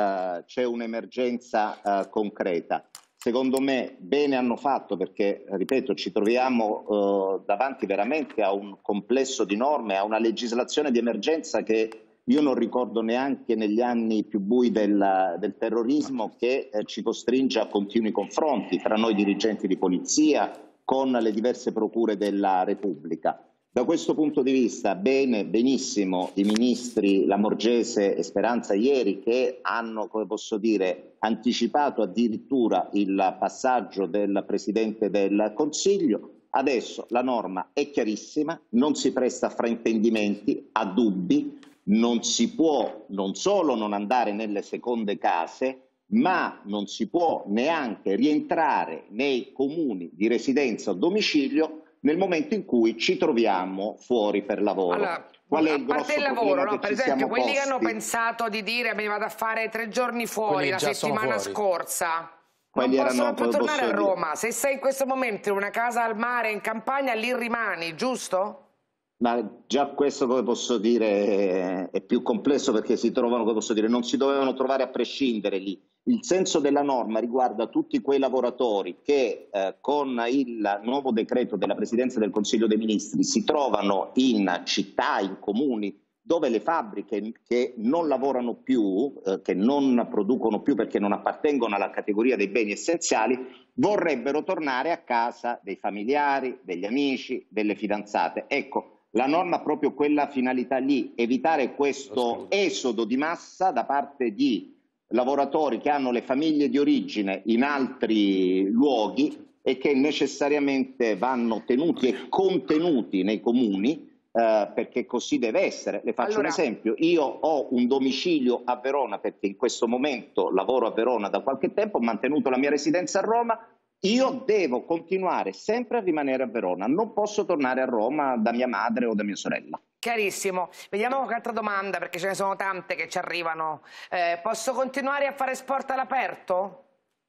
c'è un'emergenza concreta. Secondo me bene hanno fatto perché, ripeto, ci troviamo davanti veramente a un complesso di norme, a una legislazione di emergenza che io non ricordo neanche negli anni più bui del terrorismo, che ci costringe a continui confronti tra noi dirigenti di polizia con le diverse procure della Repubblica. Da questo punto di vista benissimo i ministri Lamorgese e Speranza ieri, che hanno, come posso dire, anticipato addirittura il passaggio del Presidente del Consiglio. Adesso la norma è chiarissima, non si presta a fraintendimenti, a dubbi. Non si può non solo non andare nelle seconde case, ma non si può neanche rientrare nei comuni di residenza o domicilio nel momento in cui ci troviamo fuori per lavoro. Allora, qual è a il grosso parte il lavoro, problema no? che Per ci esempio, siamo quelli che hanno posti? pensato di dire mi vado a fare 3 giorni fuori Quelli la già sono settimana fuori. scorsa, Quelli non possono erano, più come tornare a posso dire? Roma. Se sei in questo momento in una casa al mare in campagna, lì rimani, giusto? Ma già questo, come posso dire, è più complesso perché si trovano, come posso dire, non si dovevano trovare a prescindere lì. Il senso della norma riguarda tutti quei lavoratori che con il nuovo decreto della Presidenza del Consiglio dei Ministri si trovano in città, in comuni, dove le fabbriche che non lavorano più, che non producono più perché non appartengono alla categoria dei beni essenziali, vorrebbero tornare a casa dei familiari, degli amici, delle fidanzate. Ecco, la norma ha proprio quella finalità lì, evitare questo esodo di massa da parte di lavoratori che hanno le famiglie di origine in altri luoghi e che necessariamente vanno tenuti e contenuti nei comuni, perché così deve essere. Le faccio un esempio: io ho un domicilio a Verona perché in questo momento lavoro a Verona da qualche tempo, ho mantenuto la mia residenza a Roma. Io devo continuare sempre a rimanere a Verona, non posso tornare a Roma da mia madre o da mia sorella. Chiarissimo. Vediamo qualche altra domanda, perché ce ne sono tante che ci arrivano. Posso continuare a fare sport all'aperto?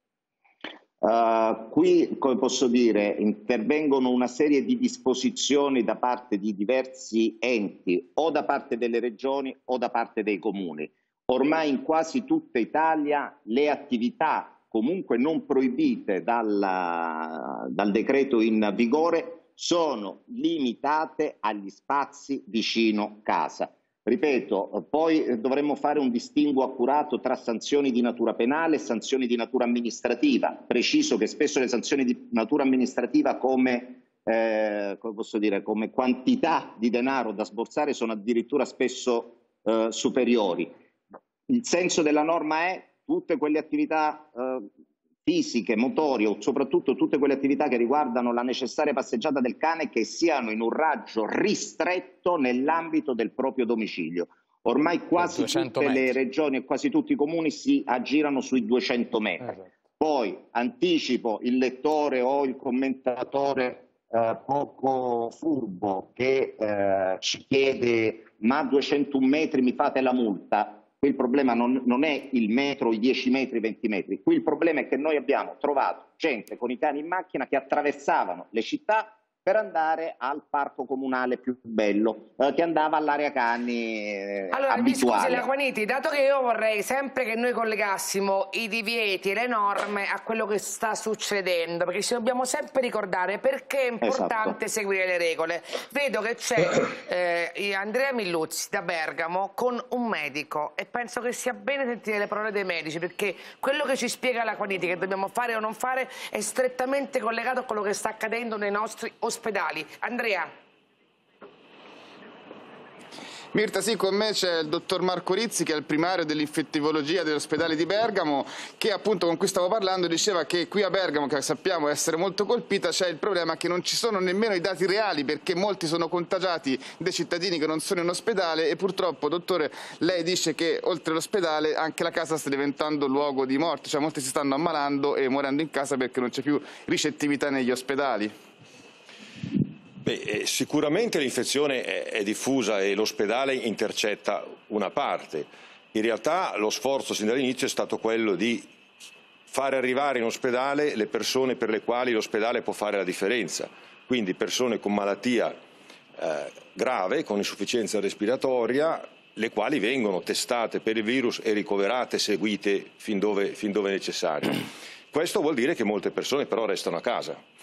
Qui, come posso dire, intervengono una serie di disposizioni da parte di diversi enti, o da parte delle regioni o da parte dei comuni. Ormai in quasi tutta Italia le attività comunque non proibite dal decreto in vigore sono limitate agli spazi vicino casa. Ripeto, poi dovremmo fare un distinguo accurato tra sanzioni di natura penale e sanzioni di natura amministrativa. Preciso che spesso le sanzioni di natura amministrativa come posso dire, come quantità di denaro da sborsare sono addirittura spesso superiori. Il senso della norma è tutte quelle attività fisiche, motorie, o soprattutto tutte quelle attività che riguardano la necessaria passeggiata del cane che siano in un raggio ristretto nell'ambito del proprio domicilio. Ormai quasi tutte le regioni e quasi tutti i comuni si aggirano sui 200 metri. Poi anticipo il lettore o il commentatore poco furbo che ci chiede: ma a 201 metri mi fate la multa? Qui il problema non è il metro, i 10 metri, 20 metri. Qui il problema è che noi abbiamo trovato gente con i cani in macchina che attraversavano le città per andare al parco comunale più bello, che andava all'area cani allora, abituale. mi scusi Laquaniti, dato che io vorrei sempre che noi collegassimo i divieti e le norme a quello che sta succedendo, perché ci dobbiamo sempre ricordare perché è importante seguire le regole. Vedo che c'è Andrea Milluzzi da Bergamo con un medico e penso che sia bene sentire le parole dei medici, perché quello che ci spiega Laquaniti che dobbiamo fare o non fare è strettamente collegato a quello che sta accadendo nei nostri ospedali. Andrea. Mirta, sì, con me c'è il dottor Marco Rizzi, che è il primario dell'infettivologia dell'ospedale di Bergamo, che appunto con cui stavo parlando diceva che qui a Bergamo, che sappiamo essere molto colpita, c'è il problema che non ci sono nemmeno i dati reali, perché molti sono contagiati dei cittadini che non sono in ospedale e purtroppo, dottore, lei dice che oltre all'ospedale anche la casa sta diventando luogo di morte, cioè molti si stanno ammalando e morendo in casa perché non c'è più ricettività negli ospedali. Beh, sicuramente l'infezione è diffusa e l'ospedale intercetta una parte. In realtà lo sforzo sin dall'inizio è stato quello di fare arrivare in ospedale le persone per le quali l'ospedale può fare la differenza, quindi persone con malattia grave, con insufficienza respiratoria, le quali vengono testate per il virus e ricoverate, seguite fin dove necessario. Questo vuol dire che molte persone però restano a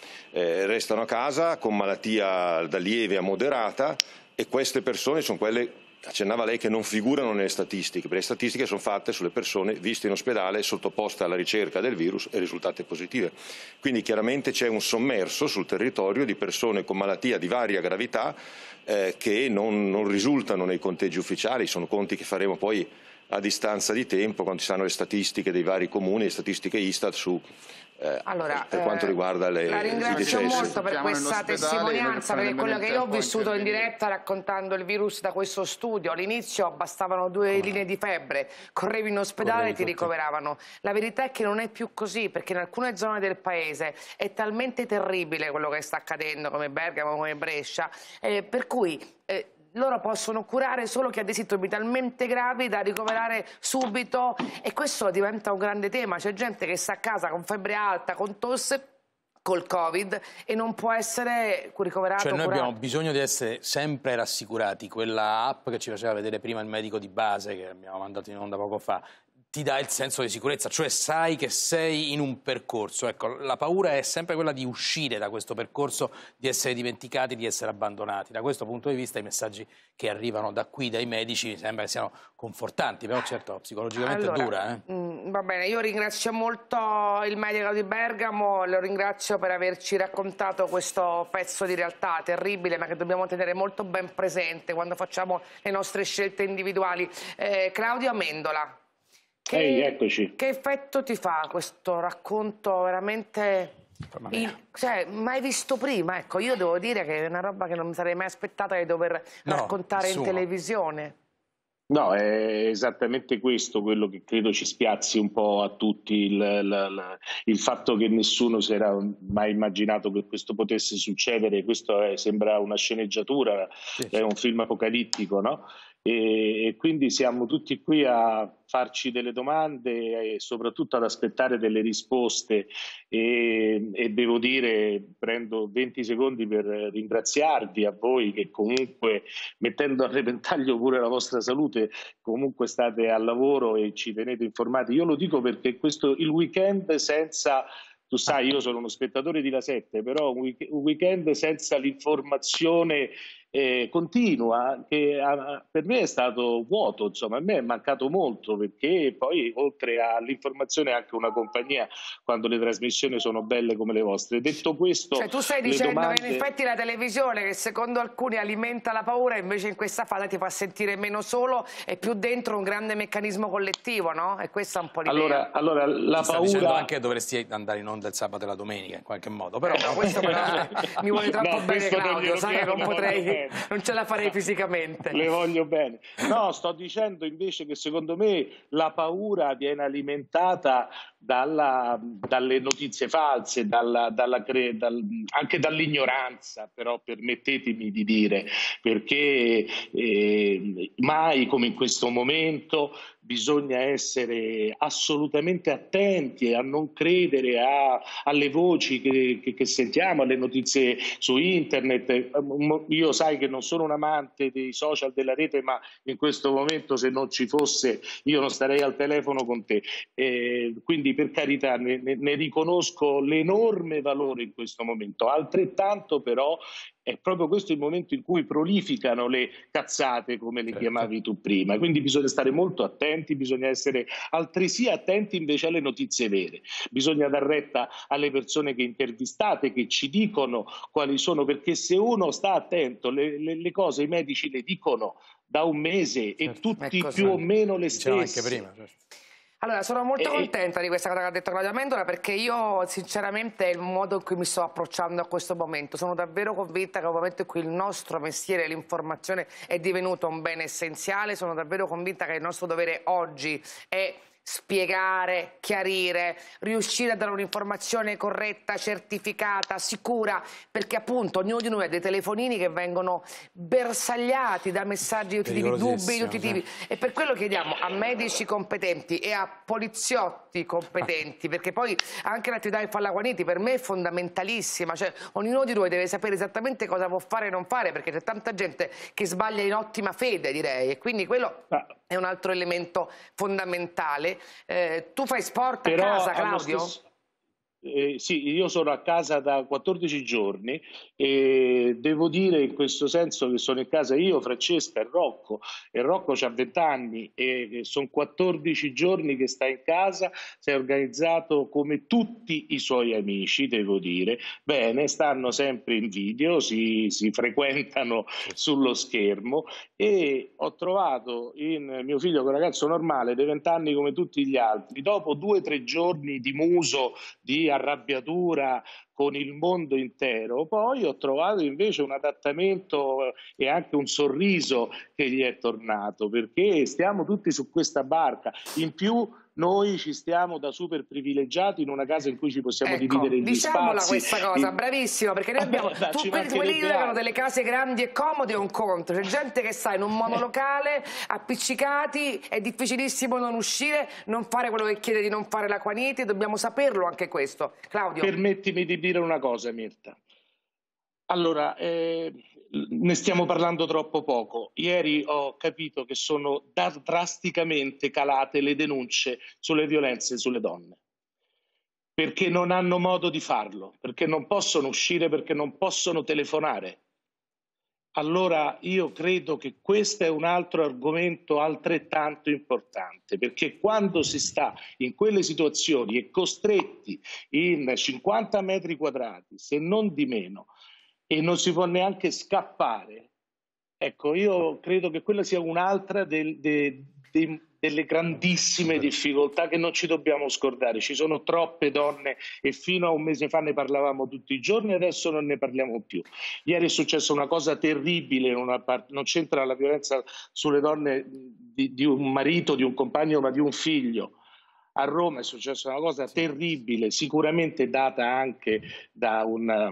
casa con malattia da lieve a moderata, e queste persone sono quelle, accennava lei, che non figurano nelle statistiche, perché le statistiche sono fatte sulle persone viste in ospedale, sottoposte alla ricerca del virus e risultate positive. Quindi chiaramente c'è un sommerso sul territorio di persone con malattia di varia gravità che non risultano nei conteggi ufficiali, sono conti che faremo poi a distanza di tempo, quando ci saranno le statistiche dei vari comuni, le statistiche Istat per quanto riguarda i decessi. La ringrazio molto per questa testimonianza, perché quello che io ho vissuto in diretta raccontando il virus da questo studio, all'inizio bastavano 2 linee di febbre, correvi in ospedale e ti ricoveravano. La verità è che non è più così, perché in alcune zone del paese è talmente terribile quello che sta accadendo, come Bergamo, come Brescia, per cui loro possono curare solo chi ha dei sintomi talmente gravi da ricoverare subito, e questo diventa un grande tema. C'è gente che sta a casa con febbre alta, con tosse, col Covid, e non può essere ricoverato. Cioè noi abbiamo bisogno di essere sempre rassicurati. Quella app che ci faceva vedere prima il medico di base, che abbiamo mandato in onda poco fa, ti dà il senso di sicurezza, cioè sai che sei in un percorso. Ecco, la paura è sempre quella di uscire da questo percorso, di essere dimenticati, di essere abbandonati. Da questo punto di vista i messaggi che arrivano da qui, dai medici, mi sembra che siano confortanti, però certo psicologicamente è dura. Va bene, io ringrazio molto il medico di Bergamo, lo ringrazio per averci raccontato questo pezzo di realtà terribile, ma che dobbiamo tenere molto ben presente quando facciamo le nostre scelte individuali. Claudio Amendola. Eccoci. Che effetto ti fa questo racconto veramente mai visto prima? Ecco, io devo dire che è una roba che non mi sarei mai aspettata di dover raccontare in televisione. No, è esattamente questo quello che credo ci spiazzi un po' a tutti, il fatto che nessuno si era mai immaginato che questo potesse succedere. Questo sembra una sceneggiatura, è un film apocalittico, no? E quindi siamo tutti qui a farci delle domande e soprattutto ad aspettare delle risposte, e devo dire, prendo 20 secondi per ringraziarvi a voi che comunque, mettendo a repentaglio pure la vostra salute, comunque state al lavoro e ci tenete informati. Io lo dico perché il weekend senza... Tu sai, io sono uno spettatore di La 7, però un weekend senza l'informazione continua, che per me è stato vuoto, insomma, a me è mancato molto, perché poi oltre all'informazione anche una compagnia quando le trasmissioni sono belle come le vostre. Detto questo, cioè tu stai dicendo che in effetti la televisione, che secondo alcuni alimenta la paura, invece in questa fase ti fa sentire meno solo e più dentro un grande meccanismo collettivo, no? E questa è un po' l'idea. Allora la sta paura... dicendo anche che dovresti andare in onda il sabato e la domenica in qualche modo, però questo mi vuole troppo bene Claudio, sai che non potrei, non ce la farei fisicamente. Le voglio bene. No, sto dicendo invece che secondo me la paura viene alimentata dalle notizie false, anche dall'ignoranza, però permettetemi di dire, perché mai come in questo momento bisogna essere assolutamente attenti a non credere alle voci che sentiamo, alle notizie su internet. Io sai che non sono un amante dei social, della rete, ma in questo momento se non ci fosse io non starei al telefono con te. Quindi per carità ne riconosco l'enorme valore in questo momento, altrettanto però è proprio questo il momento in cui prolificano le cazzate, come le chiamavi tu prima, quindi bisogna stare molto attenti, bisogna essere altresì attenti invece alle notizie vere, bisogna dar retta alle persone che intervistate, che ci dicono quali sono, perché se uno sta attento le cose i medici le dicono da un mese e tutti più o meno le stesse. Anche prima, certo. Allora, sono molto contenta di questa cosa che ha detto Claudio Amendola, perché io sinceramente è il modo in cui mi sto approcciando a questo momento. Sono davvero convinta che è un momento in cui il nostro mestiere, l'informazione, è divenuto un bene essenziale. Sono davvero convinta che il nostro dovere oggi è spiegare, chiarire, riuscire a dare un'informazione corretta, certificata, sicura, perché appunto ognuno di noi ha dei telefonini che vengono bersagliati da messaggi di tutti i tipi, dubbi di tutti i tipi, e per quello chiediamo a medici competenti e a poliziotti competenti, perché poi anche l'attività che fa la Guaniti per me è fondamentalissima, cioè ognuno di noi deve sapere esattamente cosa può fare e non fare, perché c'è tanta gente che sbaglia in ottima fede, direi, e quindi quello è un altro elemento fondamentale. Tu fai sport a casa, Claudio? Sì, io sono a casa da 14 giorni e devo dire in questo senso che sono in casa io, Francesca e Rocco ha 20 anni e sono 14 giorni che sta in casa, si è organizzato come tutti i suoi amici, devo dire, bene, stanno sempre in video, si frequentano sullo schermo e ho trovato in mio figlio, che è un ragazzo normale, dei 20 anni come tutti gli altri, dopo 2 o 3 giorni di muso, di arrabbiatura con il mondo intero, poi ho trovato invece un adattamento e anche un sorriso che gli è tornato, perché stiamo tutti su questa barca. In più noi ci stiamo da super privilegiati in una casa in cui ci possiamo dividere gli diciamola spazi. Questa cosa, bravissimo, perché noi abbiamo quelli che avevano delle case grandi e comode, è un conto, c'è gente che sta in un monolocale appiccicati, è difficilissimo non uscire, non fare quello che chiede di non fare la Guaniti, dobbiamo saperlo anche questo. Claudio? Permettimi di dire una cosa, Mirta. Allora, ne stiamo parlando troppo poco. Ieri ho capito che sono drasticamente calate le denunce sulle violenze sulle donne, perché non hanno modo di farlo, perché non possono uscire, perché non possono telefonare. Allora io credo che questo è un altro argomento altrettanto importante, perché quando si sta in quelle situazioni e costretti in 50 metri quadrati, se non di meno, e non si può neanche scappare, ecco, io credo che quella sia un'altra delle grandissime difficoltà che non ci dobbiamo scordare. Ci sono troppe donne e fino a un mese fa ne parlavamo tutti i giorni, adesso non ne parliamo più. Ieri è successa una cosa terribile, non c'entra la violenza sulle donne di un marito, di un compagno, ma di un figlio. A Roma è successa una cosa terribile, sicuramente data anche da una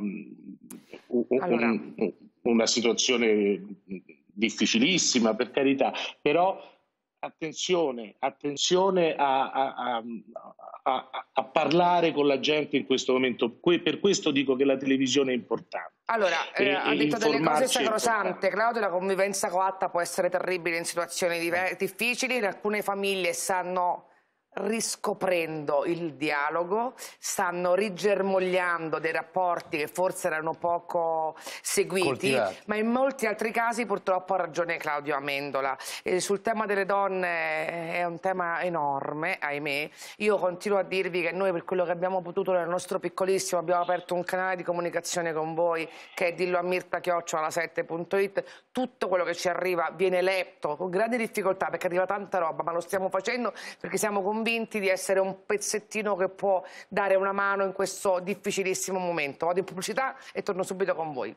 situazione difficilissima, per carità, però attenzione a parlare con la gente in questo momento. Per questo dico che la televisione è importante. Allora, ha detto delle cose sacrosante. Claudio, la convivenza coatta può essere terribile in situazioni difficili, in alcune famiglie stanno riscoprendo il dialogo, stanno rigermogliando dei rapporti che forse erano poco seguiti, coltivati. Ma in molti altri casi purtroppo ha ragione Claudio Amendola. Sul tema delle donne è un tema enorme, ahimè. Io continuo a dirvi che noi, per quello che abbiamo potuto nel nostro piccolissimo, abbiamo aperto un canale di comunicazione con voi che è dillo a mirta@la7.it. Tutto quello che ci arriva viene letto con grandi difficoltà, perché arriva tanta roba, ma lo stiamo facendo perché siamo convinti di essere un pezzettino che può dare una mano in questo difficilissimo momento. Vado in pubblicità e torno subito con voi.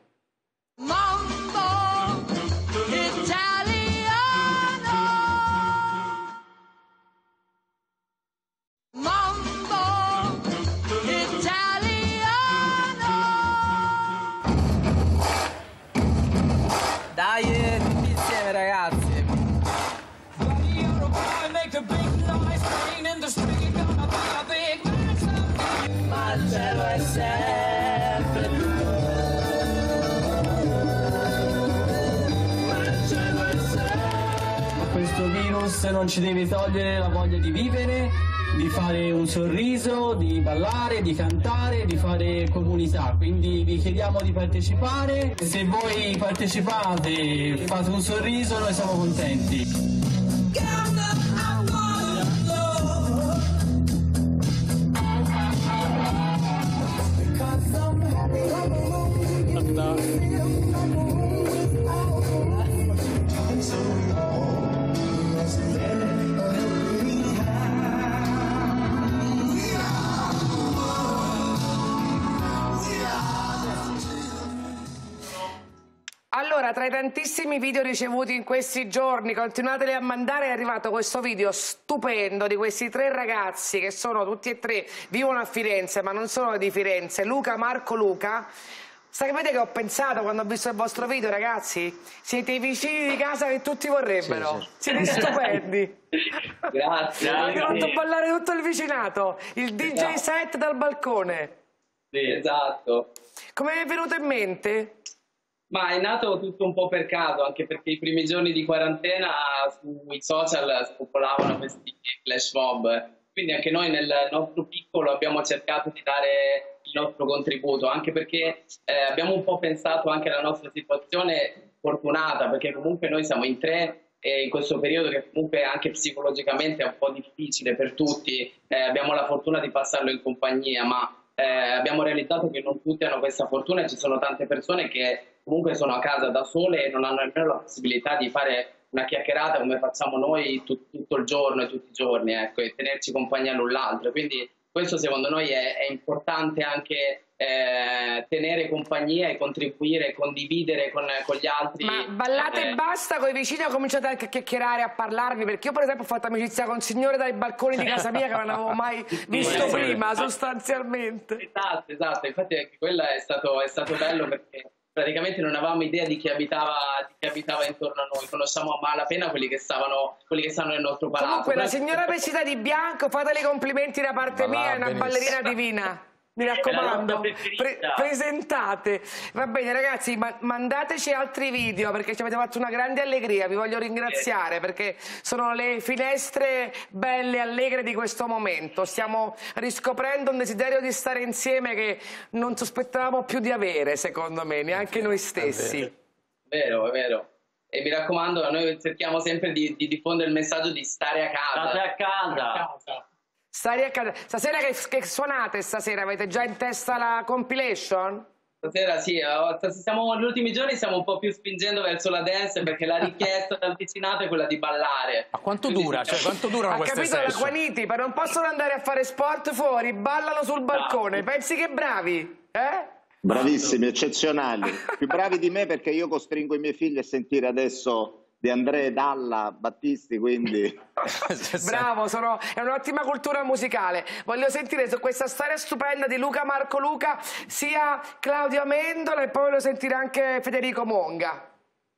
Mambo Italiano, Mambo virus non ci deve togliere la voglia di vivere, di fare un sorriso, di ballare, di cantare, di fare comunità. Quindi vi chiediamo di partecipare. Se voi partecipate, fate un sorriso, noi siamo contenti. Allora, tra i tantissimi video ricevuti in questi giorni, continuateli a mandare, è arrivato questo video stupendo di questi 3 ragazzi che sono tutti e 3, vivono a Firenze, ma non sono di Firenze, Luca, Marco, Luca. Sapete che ho pensato quando ho visto il vostro video, ragazzi? Siete i vicini di casa che tutti vorrebbero. Sì. Siete stupendi. Grazie. Avete fatto ballare tutto il vicinato, il DJ set dal balcone. Sì, esatto. Come è venuto in mente? Ma è nato tutto un po' per caso, anche perché i primi giorni di quarantena sui social spopolavano questi flash mob. Quindi anche noi nel nostro piccolo abbiamo cercato di dare il nostro contributo, anche perché abbiamo un po' pensato anche alla nostra situazione fortunata, perché comunque noi siamo in 3 e in questo periodo che comunque anche psicologicamente è un po' difficile per tutti, abbiamo la fortuna di passarlo in compagnia, ma abbiamo realizzato che non tutti hanno questa fortuna e ci sono tante persone che comunque sono a casa da sole e non hanno nemmeno la possibilità di fare una chiacchierata come facciamo noi tutto il giorno e tutti i giorni, ecco, e tenerci compagnia l'un l'altro. Quindi questo secondo noi è importante anche tenere compagnia e contribuire, condividere con gli altri. Ma ballate e basta con i vicini o cominciate anche a chiacchierare, a parlarvi? Perché io per esempio ho fatto amicizia con signore dai balconi di casa mia che non avevo mai visto prima, sostanzialmente. Esatto, infatti anche quello è stato bello perché praticamente non avevamo idea di chi abitava intorno a noi, conosciamo a malapena quelli che stanno nel nostro palazzo. Comunque la signora vestita di bianco, fatele i complimenti da parte mia, è una ballerina divina. Mi raccomando, presentate. Va bene ragazzi, mandateci altri video perché ci avete fatto una grande allegria, vi voglio ringraziare perché sono le finestre belle e allegre di questo momento. Stiamo riscoprendo un desiderio di stare insieme che non sospettavamo più di avere, secondo me, neanche noi stessi. È vero. E mi raccomando, noi cerchiamo sempre di diffondere il messaggio di stare a casa. State a casa. Stare a casa. Stasera che suonate stasera? Avete già in testa la compilation? Stasera sì, negli ultimi giorni stiamo un po' più spingendo verso la dance perché la richiesta dal vicinato è quella di ballare. Ma quanto dura? Cioè, quanto durano queste session? Ha capito la Quaniti, ma non possono andare a fare sport fuori, ballano sul balcone, pensi che bravi? Bravissimi, eccezionali, più bravi di me perché io costringo i miei figli a sentire adesso De André, Dalla, Battisti, quindi... Bravo, è un'ottima cultura musicale. Voglio sentire su questa storia stupenda di Luca, Marco, Luca, sia Claudio Amendola e poi voglio sentire anche Federico Monga.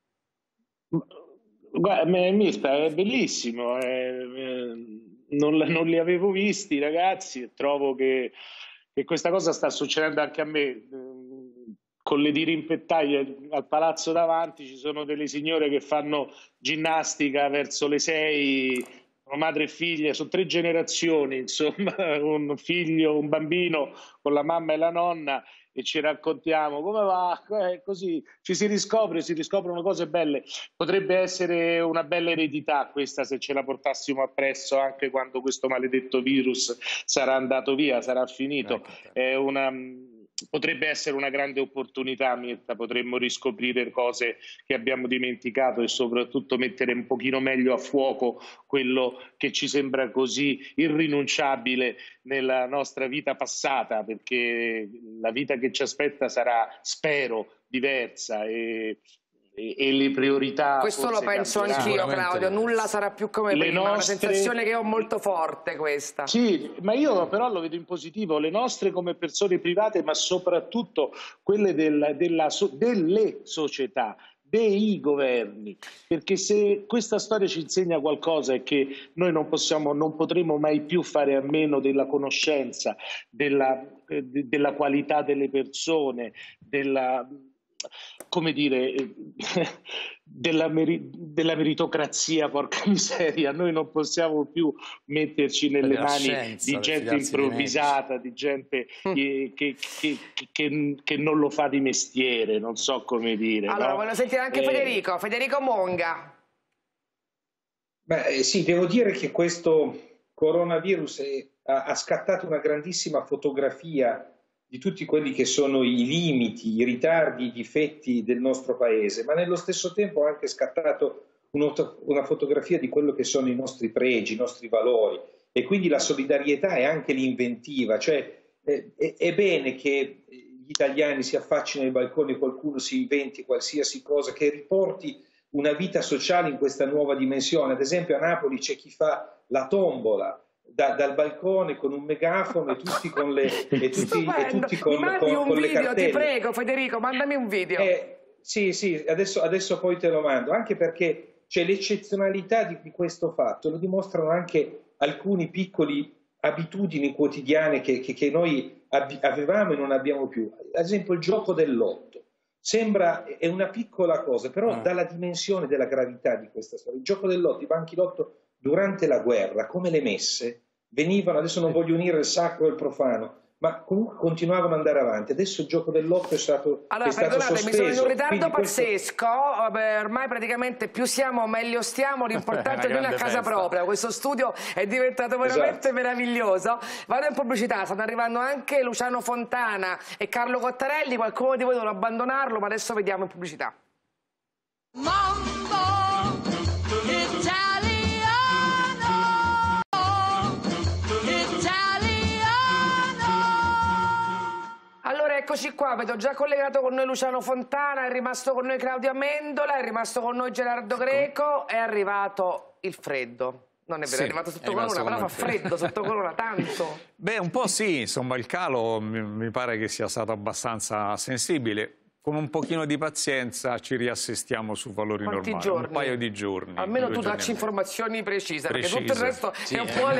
Guarda, è bellissimo, non li avevo visti ragazzi, trovo che questa cosa sta succedendo anche a me. Con le dirimpettaie al palazzo davanti ci sono delle signore che fanno ginnastica verso le 6, madre e figlia, sono 3 generazioni, insomma, un figlio, un bambino con la mamma e la nonna e ci raccontiamo come va, così si riscoprono cose belle. Potrebbe essere una bella eredità questa se ce la portassimo appresso anche quando questo maledetto virus sarà andato via, sarà finito. Potrebbe essere una grande opportunità, Mirta, potremmo riscoprire cose che abbiamo dimenticato e soprattutto mettere un pochino meglio a fuoco quello che ci sembra così irrinunciabile nella nostra vita passata, perché la vita che ci aspetta sarà, spero, diversa e le priorità. Questo lo penso anch'io, Claudio, nulla sarà più come prima, è una sensazione che ho molto forte questa. Sì, ma io però lo vedo in positivo, le nostre come persone private, ma soprattutto quelle delle società, dei governi, perché se questa storia ci insegna qualcosa è che noi non potremo mai più fare a meno della conoscenza, della qualità delle persone, come dire, della meritocrazia, porca miseria. Noi non possiamo più metterci nelle mani di gente improvvisata, di gente che non lo fa di mestiere, non so come dire. Allora, no? voglio sentire anche Federico Monga. Beh, sì, devo dire che questo coronavirus ha scattato una grandissima fotografia di tutti quelli che sono i limiti, i ritardi, i difetti del nostro paese, ma nello stesso tempo ha anche scattato una fotografia di quello che sono i nostri pregi, i nostri valori, e quindi la solidarietà e anche l'inventiva. Cioè è bene che gli italiani si affaccino ai balconi e qualcuno si inventi qualsiasi cosa che riporti una vita sociale in questa nuova dimensione. Ad esempio a Napoli c'è chi fa la tombola dal balcone con un megafono e tutti con le Mi mandi un video, ti prego Federico, mandami un video. Sì, adesso poi te lo mando, anche perché c'è l'eccezionalità di questo fatto, lo dimostrano anche alcuni piccoli abitudini quotidiane che noi avevamo e non abbiamo più. Ad esempio il gioco del lotto. È una piccola cosa, però dalla dimensione della gravità di questa storia. Il gioco del lotto, i banchi lotto durante la guerra, come le messe, venivano, adesso non voglio unire il sacro e il profano, ma comunque continuavano ad andare avanti. Adesso il gioco del lotto è stato perdonate, sospeso. mi sono in un ritardo pazzesco. Ormai praticamente più siamo meglio stiamo, l'importante è non a casa propria. Questo studio è diventato veramente meraviglioso. Vado in pubblicità, stanno arrivando anche Luciano Fontana e Carlo Cottarelli. Qualcuno di voi dovrà abbandonarlo, ma adesso vediamo in pubblicità. Allora eccoci qua, vedo già collegato con noi Luciano Fontana, è rimasto con noi Claudio Amendola, è rimasto con noi Gerardo Greco, è arrivato il freddo. Non è vero, è arrivato sotto corona, però fa freddo sotto corona, tanto. Beh, un po' sì, insomma, il calo mi pare che sia stato abbastanza sensibile. Con un pochino di pazienza ci riassestiamo su valori normali, un paio di giorni. Almeno tu dacci informazioni precise, perché tutto il resto è un po'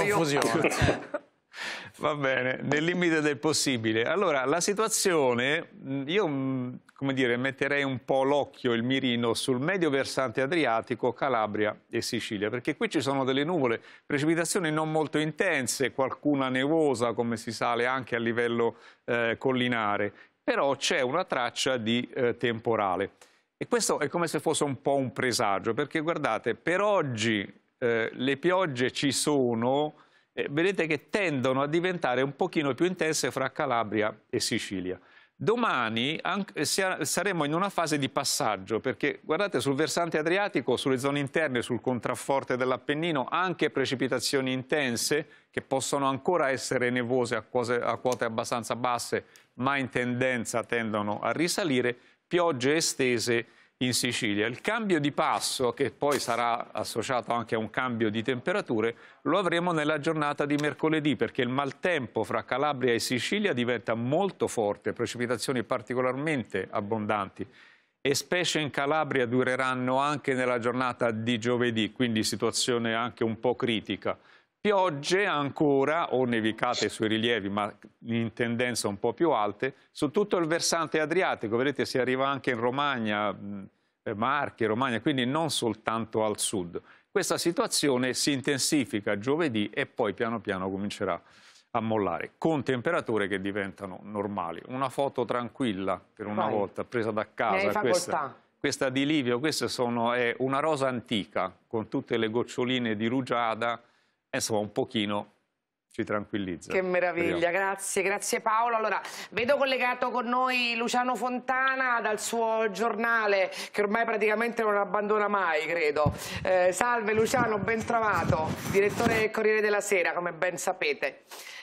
aleatorio. Va bene, nel limite del possibile. Allora, la situazione, io come dire, metterei un po' l'occhio, il mirino sul medio versante adriatico, Calabria e Sicilia, perché qui ci sono delle nuvole, precipitazioni non molto intense, qualcuna nevosa, come si sale anche a livello collinare, però c'è una traccia di temporale. E questo è come se fosse un po' un presagio, perché guardate, per oggi le piogge ci sono. Vedete che tendono a diventare un pochino più intense fra Calabria e Sicilia. Domani saremo in una fase di passaggio, perché guardate sul versante adriatico, sulle zone interne, sul contrafforte dell'Appennino, anche precipitazioni intense che possono ancora essere nevose a quote abbastanza basse, ma in tendenza tendono a risalire, piogge estese in Sicilia. Il cambio di passo, che poi sarà associato anche a un cambio di temperature, lo avremo nella giornata di mercoledì, perché il maltempo fra Calabria e Sicilia diventa molto forte, precipitazioni particolarmente abbondanti e specie in Calabria dureranno anche nella giornata di giovedì, quindi situazione anche un po' critica. Piogge ancora o nevicate sui rilievi, ma in tendenza un po' più alte, su tutto il versante adriatico. Vedete, si arriva anche in Romagna, Marche, Romagna, quindi non soltanto al sud. Questa situazione si intensifica giovedì e poi piano piano comincerà a mollare, con temperature che diventano normali. Una foto tranquilla, per una volta, presa da casa. Questa di Livio, questa è una rosa antica, con tutte le goccioline di rugiada. Insomma, un pochino ci tranquillizza. Che meraviglia, grazie Paolo. Allora, vedo collegato con noi Luciano Fontana dal suo giornale, che ormai praticamente non abbandona mai, credo. Salve Luciano, ben trovato, direttore del Corriere della Sera, come ben sapete.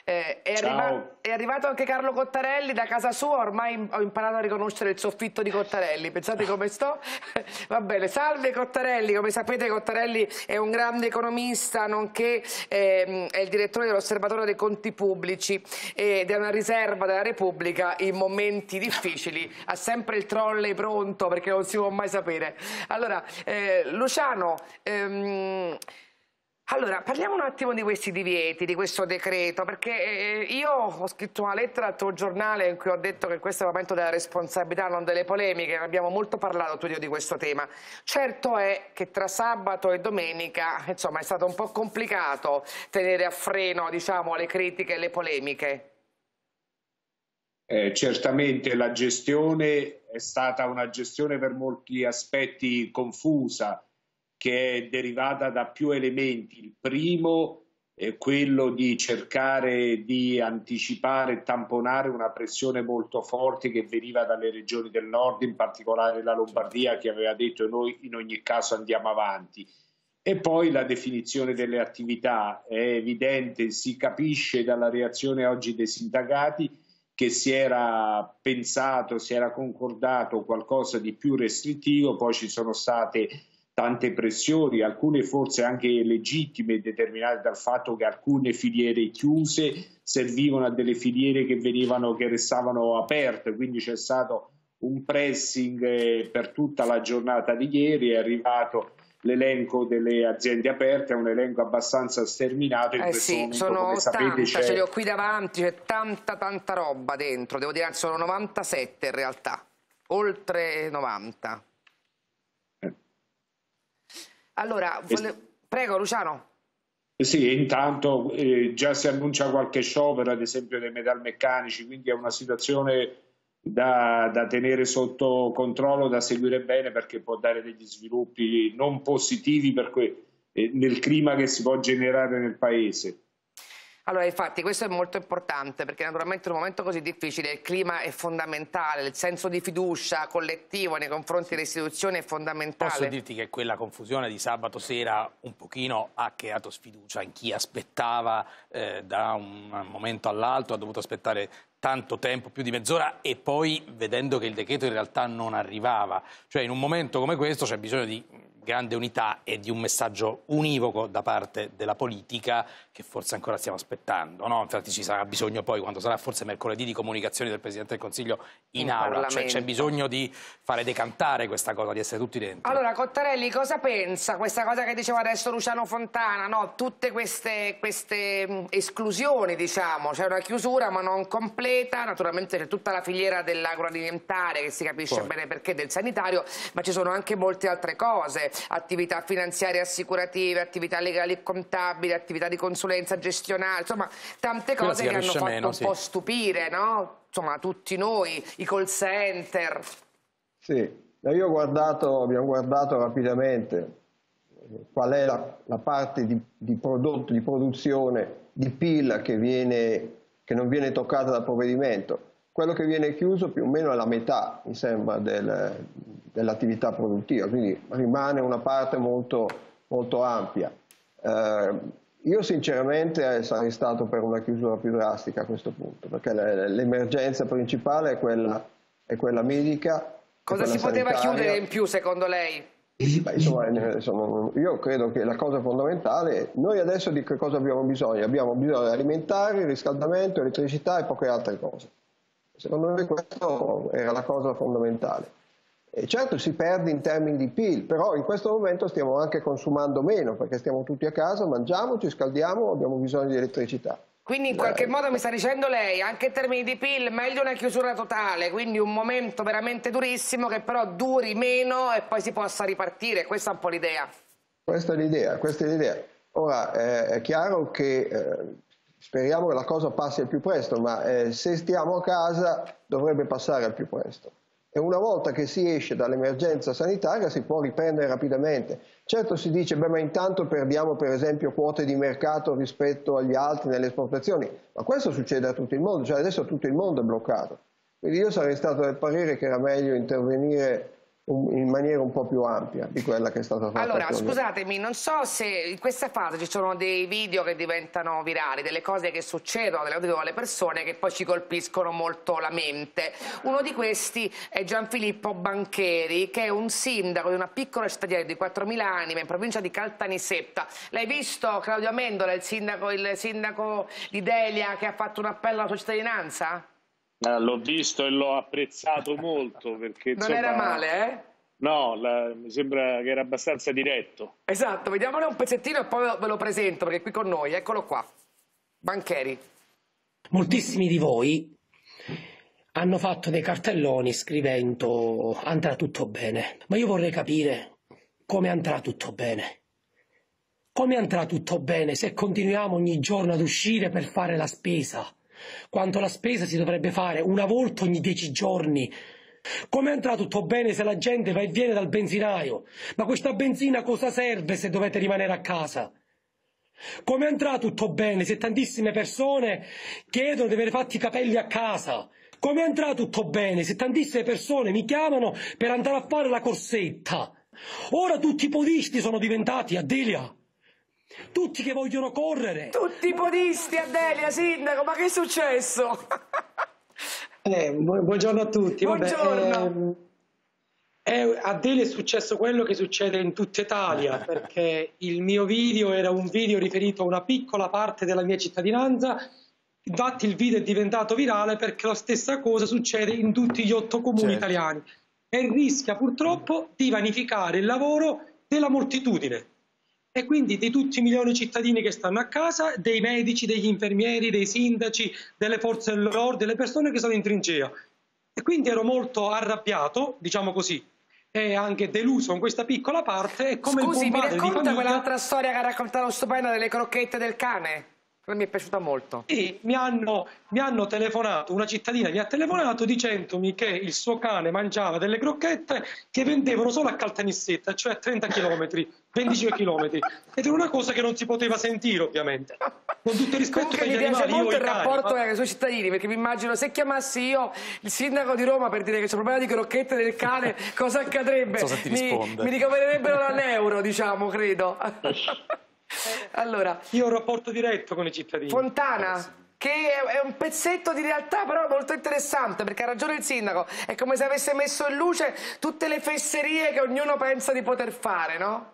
È arrivato anche Carlo Cottarelli da casa sua, ormai ho imparato a riconoscere il soffitto di Cottarelli, pensate come sto? Va bene, salve Cottarelli, come sapete Cottarelli è un grande economista, nonché è il direttore dell'Osservatorio dei Conti Pubblici ed è una riserva della Repubblica in momenti difficili, ha sempre il trolley pronto perché non si può mai sapere. Allora, Luciano, Allora, parliamo un attimo di questi divieti, di questo decreto, perché io ho scritto una lettera al tuo giornale in cui ho detto che questo è il momento della responsabilità, non delle polemiche, abbiamo molto parlato tu e io di questo tema. Certo è che tra sabato e domenica, insomma, è stato un po' complicato tenere a freno, diciamo, le critiche e le polemiche. Certamente la gestione è stata una gestione per molti aspetti confusa, che è derivata da più elementi. Il primo è quello di cercare di anticipare e tamponare una pressione molto forte che veniva dalle regioni del nord, in particolare la Lombardia, che aveva detto noi in ogni caso andiamo avanti. E poi la definizione delle attività. È evidente, si capisce dalla reazione oggi dei sindacati che si era pensato, si era concordato qualcosa di più restrittivo, poi ci sono state tante pressioni, alcune forse anche legittime, determinate dal fatto che alcune filiere chiuse servivano a delle filiere che restavano aperte, quindi c'è stato un pressing per tutta la giornata di ieri, è arrivato l'elenco delle aziende aperte, è un elenco abbastanza sterminato. In questo momento, sono come 80, sapete, ce li ho qui davanti, c'è tanta roba dentro, devo dire, sono 97 in realtà, oltre 90. Allora, prego Luciano. Sì, intanto già si annuncia qualche sciopero, ad esempio dei metalmeccanici, quindi è una situazione da tenere sotto controllo, da seguire bene, perché può dare degli sviluppi non positivi nel clima che si può generare nel Paese. Allora, infatti, questo è molto importante, perché naturalmente in un momento così difficile il clima è fondamentale, il senso di fiducia collettivo nei confronti delle istituzioni è fondamentale. Posso dirti che quella confusione di sabato sera un pochino ha creato sfiducia in chi aspettava da un momento all'altro, ha dovuto aspettare tanto tempo, più di mezz'ora, e poi vedendo che il decreto in realtà non arrivava. Cioè, in un momento come questo c'è bisogno di grande unità e di un messaggio univoco da parte della politica, che forse ancora stiamo aspettando, no? Infatti ci sarà bisogno poi, quando sarà forse mercoledì, di comunicazioni del Presidente del Consiglio in aula, cioè c'è bisogno di fare decantare questa cosa, di essere tutti dentro. Allora, Cottarelli, cosa pensa questa cosa che diceva adesso Luciano Fontana, no? Tutte queste esclusioni, diciamo, c'è una chiusura ma non completa, naturalmente c'è tutta la filiera dell'agroalimentare, che si capisce bene perché, del sanitario, ma ci sono anche molte altre cose, attività finanziarie, assicurative, attività legali e contabili, attività di consulenza gestionale, insomma tante cose che hanno fatto un po' stupire, no? Insomma, tutti noi, i call center. Sì, abbiamo guardato rapidamente qual è la parte di prodotto, di produzione, di PIL che non viene toccata dal provvedimento. Quello che viene chiuso più o meno è la metà, mi sembra, dell'attività produttiva, quindi rimane una parte molto, molto ampia. Io sinceramente sarei stato per una chiusura più drastica a questo punto, perché l'emergenza principale è quella medica. Cosa si poteva chiudere in più secondo lei? Beh, insomma, io credo che la cosa fondamentale, noi adesso di che cosa abbiamo bisogno? Abbiamo bisogno di alimentari, riscaldamento, elettricità e poche altre cose. Secondo me questa era la cosa fondamentale. E certo si perde in termini di PIL, però in questo momento stiamo anche consumando meno, perché stiamo tutti a casa, mangiamo, ci scaldiamo, abbiamo bisogno di elettricità. Quindi in qualche modo mi sta dicendo lei, anche in termini di PIL, meglio una chiusura totale, quindi un momento veramente durissimo che però duri meno e poi si possa ripartire, questa è un po' l'idea. Questa è l'idea. Ora è chiaro che speriamo che la cosa passi al più presto, ma se stiamo a casa dovrebbe passare al più presto. E una volta che si esce dall'emergenza sanitaria si può riprendere rapidamente. Certo si dice, beh, ma intanto perdiamo per esempio quote di mercato rispetto agli altri nelle esportazioni, ma questo succede a tutto il mondo, cioè adesso tutto il mondo è bloccato. Quindi io sarei stato del parere che era meglio intervenire in maniera un po' più ampia di quella che è stata fatta. Allora, scusatemi, non so se in questa fase ci sono dei video che diventano virali, delle cose che succedono alle persone che poi ci colpiscono molto la mente. Uno di questi è Gianfilippo Bancheri, che è un sindaco di una piccola cittadina di 4.000 anime in provincia di Caltanissetta. L'hai visto, Claudio Amendola, il sindaco di Delia, che ha fatto un appello alla sua cittadinanza? L'ho visto e l'ho apprezzato molto, perché non era male, No, mi sembra che era abbastanza diretto. Esatto, vediamone un pezzettino e poi ve lo presento, perché è qui con noi, eccolo qua. Bancheri. Moltissimi di voi hanno fatto dei cartelloni scrivendo andrà tutto bene, ma io vorrei capire come andrà tutto bene. Come andrà tutto bene se continuiamo ogni giorno ad uscire per fare la spesa, quando la spesa si dovrebbe fare una volta ogni 10 giorni? Come andrà tutto bene se la gente va e viene dal benzinaio? Ma questa benzina cosa serve se dovete rimanere a casa? Come andrà tutto bene se tantissime persone chiedono di avere fatti i capelli a casa? Come andrà tutto bene se tantissime persone mi chiamano per andare a fare la corsetta? Ora tutti i podisti sono diventati, Adelia, tutti che vogliono correre. Tutti i podisti, Adelia, sindaco, ma che è successo? Buongiorno a tutti. Buongiorno. A Delia è successo quello che succede in tutta Italia, perché il mio video era un video riferito a una piccola parte della mia cittadinanza. Infatti il video è diventato virale perché la stessa cosa succede in tutti gli 8 comuni italiani e rischia purtroppo di vanificare il lavoro della moltitudine e quindi di tutti i milioni di cittadini che stanno a casa, dei medici, degli infermieri, dei sindaci, delle forze dell'ordine, delle persone che sono in trincea. E quindi ero molto arrabbiato, diciamo così, e anche deluso con questa piccola parte. E come scusi, il mi padre racconta di famiglia, quell'altra storia che ha raccontato stupenda delle crocchette del cane? Quella mi è piaciuta molto. Sì, mi hanno telefonato, una cittadina mi ha telefonato dicendomi che il suo cane mangiava delle crocchette che vendevano solo a Caltanissetta, cioè a 30 km, 25 km. Ed è una cosa che non si poteva sentire, ovviamente. Con tutto il rispetto per gli animali. Mi piace molto il cani, rapporto con i suoi cittadini, perché mi immagino se chiamassi io il sindaco di Roma per dire che c'è un problema di crocchette del cane, cosa accadrebbe? Non so se ti risponde. Mi ricovererebbero la neuro, diciamo, credo. Allora, io ho un rapporto diretto con i cittadini. Fontana, che è un pezzetto di realtà però molto interessante, perché ha ragione il sindaco, è come se avesse messo in luce tutte le fesserie che ognuno pensa di poter fare, no?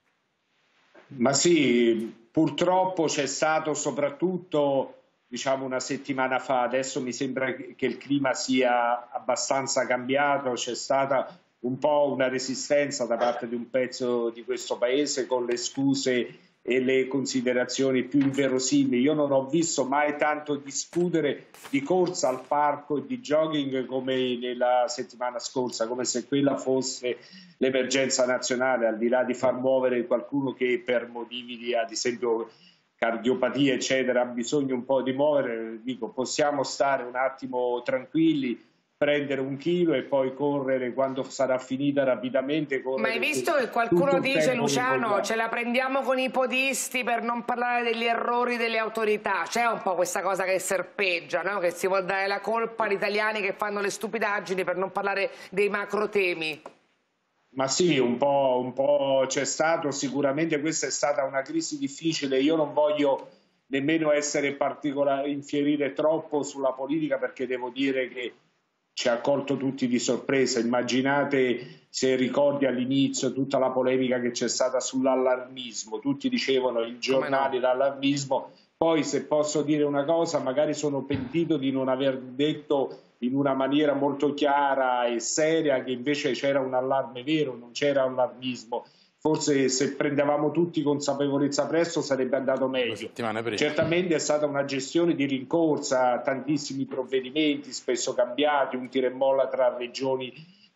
Ma sì, purtroppo c'è stato soprattutto, diciamo, una settimana fa, adesso mi sembra che il clima sia abbastanza cambiato, c'è stata un po' una resistenza da parte di un pezzo di questo paese con le scuse e le considerazioni più inverosimili. Io non ho visto mai tanto discutere di corsa al parco e di jogging come nella settimana scorsa, come se quella fosse l'emergenza nazionale, al di là di far muovere qualcuno che per motivi di, ad esempio, cardiopatia eccetera ha bisogno un po' di muovere. Dico, possiamo stare un attimo tranquilli, prendere 1 chilo e poi correre quando sarà finita rapidamente. Ma hai visto che qualcuno dice, Luciano, ce la prendiamo con i podisti per non parlare degli errori delle autorità? C'è un po' questa cosa che serpeggia, no? Che si vuol dare la colpa agli italiani che fanno le stupidaggini per non parlare dei macro temi. Ma sì, un po' c'è stato, sicuramente questa è stata una crisi difficile. Io non voglio nemmeno essere infierire troppo sulla politica, perché devo dire che ci ha colto tutti di sorpresa. Immaginate, se ricordi all'inizio tutta la polemica che c'è stata sull'allarmismo, tutti dicevano i giornali l'allarmismo, poi se posso dire una cosa, magari sono pentito di non aver detto in una maniera molto chiara e seria che invece c'era un allarme vero, non c'era allarmismo. Forse se prendevamo tutti consapevolezza presto sarebbe andato meglio. Certamente è stata una gestione di rincorsa, tantissimi provvedimenti spesso cambiati, un tira e molla tra regioni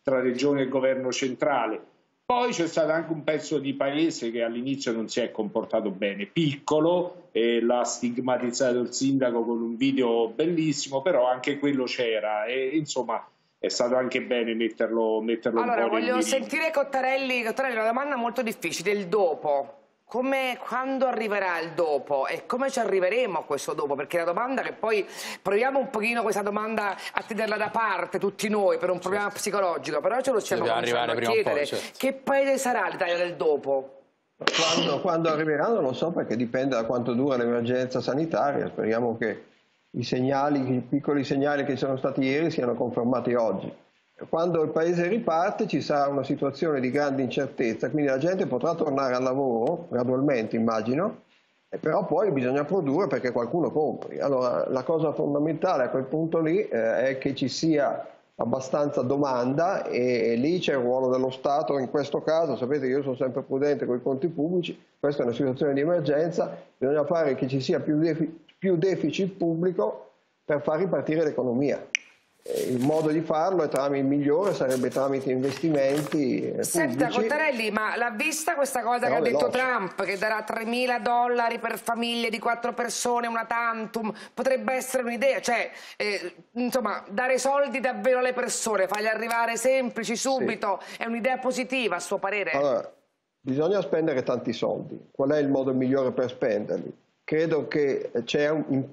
e governo centrale. Poi c'è stato anche un pezzo di paese che all'inizio non si è comportato bene, piccolo, e l'ha stigmatizzato il sindaco con un video bellissimo, però anche quello c'era e insomma è stato anche bene metterlo allora, un po' voglio sentire Cottarelli. Cottarelli, una domanda molto difficile, il dopo. Quando arriverà il dopo e come ci arriveremo a questo dopo? Perché è una domanda che poi proviamo un pochino questa domanda a tenerla da parte tutti noi per un problema psicologico, però ce lo stiamo cominciando a chiedere. Che paese sarà l'Italia del dopo? Quando arriverà non lo so, perché dipende da quanto dura l'emergenza sanitaria. Speriamo che i piccoli segnali che sono stati ieri siano confermati oggi. Quando il paese riparte ci sarà una situazione di grande incertezza, quindi la gente potrà tornare al lavoro gradualmente, immagino, però poi bisogna produrre perché qualcuno compri. Allora la cosa fondamentale a quel punto lì è che ci sia abbastanza domanda, e lì c'è il ruolo dello Stato in questo caso. Sapete che io sono sempre prudente con i conti pubblici, questa è una situazione di emergenza, bisogna fare che ci sia più deficit pubblico per far ripartire l'economia. Il modo di farlo il migliore sarebbe tramite investimenti pubblici. Senta Cottarelli, ma l'ha vista questa cosa che ha detto Trump, che darà $3.000 per famiglie di 4 persone, una tantum? Potrebbe essere un'idea, cioè insomma dare soldi davvero alle persone, farli arrivare semplici subito, sì. È un'idea positiva a suo parere? Allora, bisogna spendere tanti soldi. Qual è il modo migliore per spenderli? Credo che c'è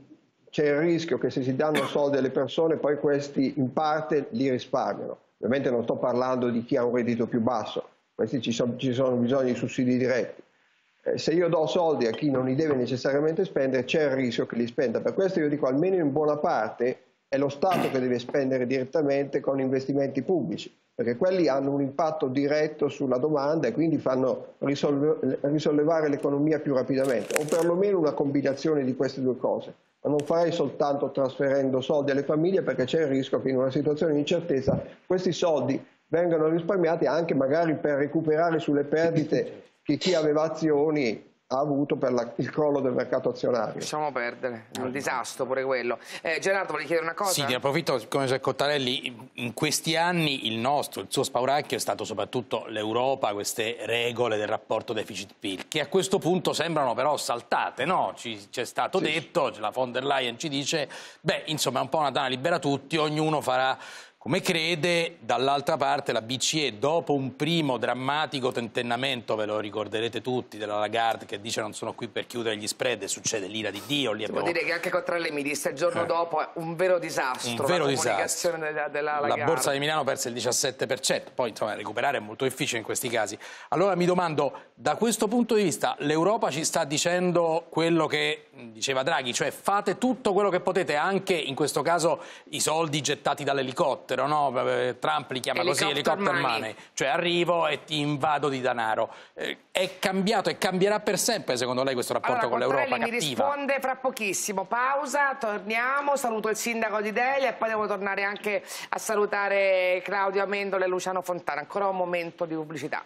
il rischio che se si danno soldi alle persone poi questi in parte li risparmiano. Ovviamente non sto parlando di chi ha un reddito più basso, questi ci sono bisogno di sussidi diretti. Se io do soldi a chi non li deve necessariamente spendere, c'è il rischio che li spenda. Per questo io dico, almeno in buona parte è lo Stato che deve spendere direttamente con investimenti pubblici, perché quelli hanno un impatto diretto sulla domanda e quindi fanno risollevare l'economia più rapidamente, o perlomeno una combinazione di queste due cose. Ma non farei soltanto trasferendo soldi alle famiglie, perché c'è il rischio che in una situazione di incertezza questi soldi vengano risparmiati anche magari per recuperare sulle perdite che chi aveva azioni ha avuto per il crollo del mercato azionario. Lasciamo perdere, è un disastro pure quello. Gerardo, volevi chiedere una cosa? Sì, ne approfitto, come c'è Cottarelli, in questi anni il suo spauracchio è stato soprattutto l'Europa, queste regole del rapporto deficit-PIL, che a questo punto sembrano però saltate, no? C'è stato detto, la von der Leyen ci dice, beh, insomma è un po' una dana libera tutti, ognuno farà come crede. Dall'altra parte la BCE, dopo un primo drammatico tentennamento, ve lo ricorderete tutti, della Lagarde che dice non sono qui per chiudere gli spread, e succede l'ira di Dio. Lì Devo dire che anche Cottarelli mi disse il giorno dopo un vero disastro, un vero la disastro. comunicazione della Lagarde. La borsa di Milano perse il 17%, poi insomma recuperare è molto difficile in questi casi. Allora mi domando, da questo punto di vista l'Europa ci sta dicendo quello che diceva Draghi, cioè fate tutto quello che potete, anche in questo caso i soldi gettati dall'elicottero, no? Trump li chiama così, helicopter money, cioè arrivo e ti invado di denaro. È cambiato e cambierà per sempre secondo lei questo rapporto con l'Europa cattiva? Mi risponde fra pochissimo, pausa, torniamo, saluto il sindaco di Delia e poi devo tornare anche a salutare Claudio Amendola e Luciano Fontana. Ancora un momento di pubblicità.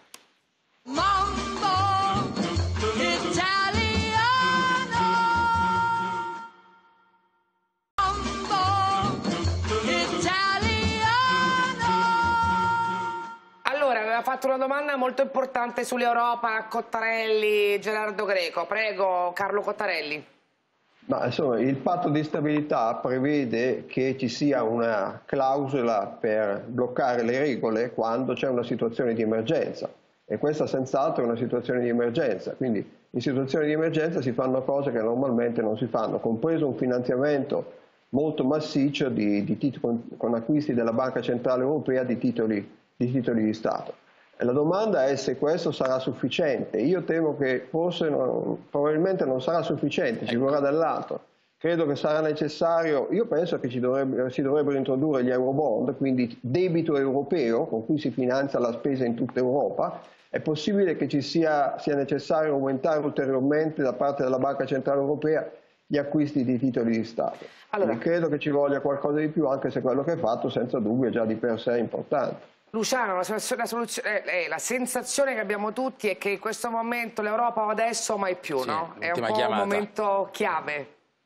Aveva fatto una domanda molto importante sull'Europa a Cottarelli, Gerardo Greco. Prego, Carlo Cottarelli. Ma insomma, il patto di stabilità prevede che ci sia una clausola per bloccare le regole quando c'è una situazione di emergenza, e questa senz'altro è una situazione di emergenza. Quindi in situazioni di emergenza si fanno cose che normalmente non si fanno, compreso un finanziamento molto massiccio con acquisti della Banca Centrale Europea di titoli di Stato. E la domanda è se questo sarà sufficiente. Io temo che probabilmente non sarà sufficiente, ci vorrà dell'altro. Credo che sarà necessario, io penso che si dovrebbero introdurre gli eurobond, quindi debito europeo con cui si finanzia la spesa in tutta Europa. È possibile che sia necessario aumentare ulteriormente da parte della Banca Centrale Europea gli acquisti di titoli di Stato. Allora, credo che ci voglia qualcosa di più, anche se quello che è fatto senza dubbio è già di per sé importante. Luciano, la sensazione che abbiamo tutti è che in questo momento l'Europa adesso mai più, sì, no? È un po' un momento chiave.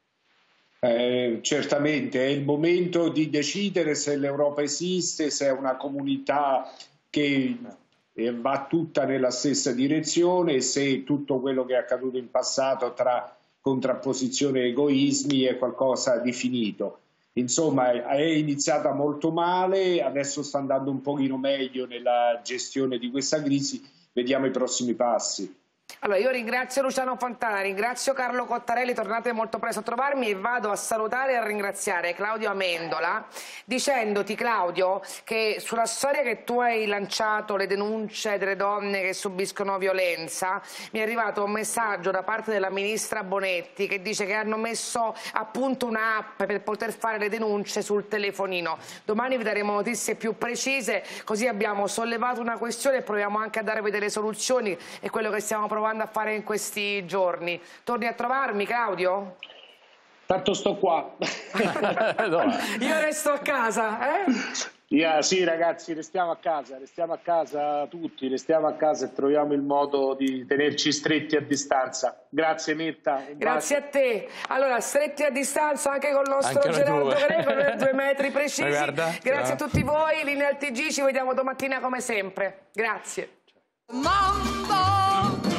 Certamente, è il momento di decidere se l'Europa esiste, se è una comunità che va tutta nella stessa direzione, se tutto quello che è accaduto in passato tra contrapposizione e egoismi è qualcosa di finito. Insomma, è iniziata molto male, adesso sta andando un pochino meglio nella gestione di questa crisi, vediamo i prossimi passi. Allora, io ringrazio Luciano Fontana, ringrazio Carlo Cottarelli, tornate molto presto a trovarmi, e vado a salutare e a ringraziare Claudio Amendola, dicendoti, Claudio, che sulla storia che tu hai lanciato, le denunce delle donne che subiscono violenza, mi è arrivato un messaggio da parte della ministra Bonetti che dice che hanno messo a punto un'app per poter fare le denunce sul telefonino. Domani vi daremo notizie più precise, così abbiamo sollevato una questione e proviamo anche a darvi delle soluzioni, è quello che stiamo provando a fare in questi giorni. Torni a trovarmi, Claudio? Tanto sto qua. Io resto a casa, eh? Sì ragazzi, restiamo a casa tutti, restiamo a casa e troviamo il modo di tenerci stretti a distanza. Grazie Metta. Grazie a te. Allora, stretti a distanza anche con il nostro Gerardo Greco, per 2 metri precisi. Grazie a tutti voi, Linea al TG, ci vediamo domattina come sempre. Grazie. Mambo.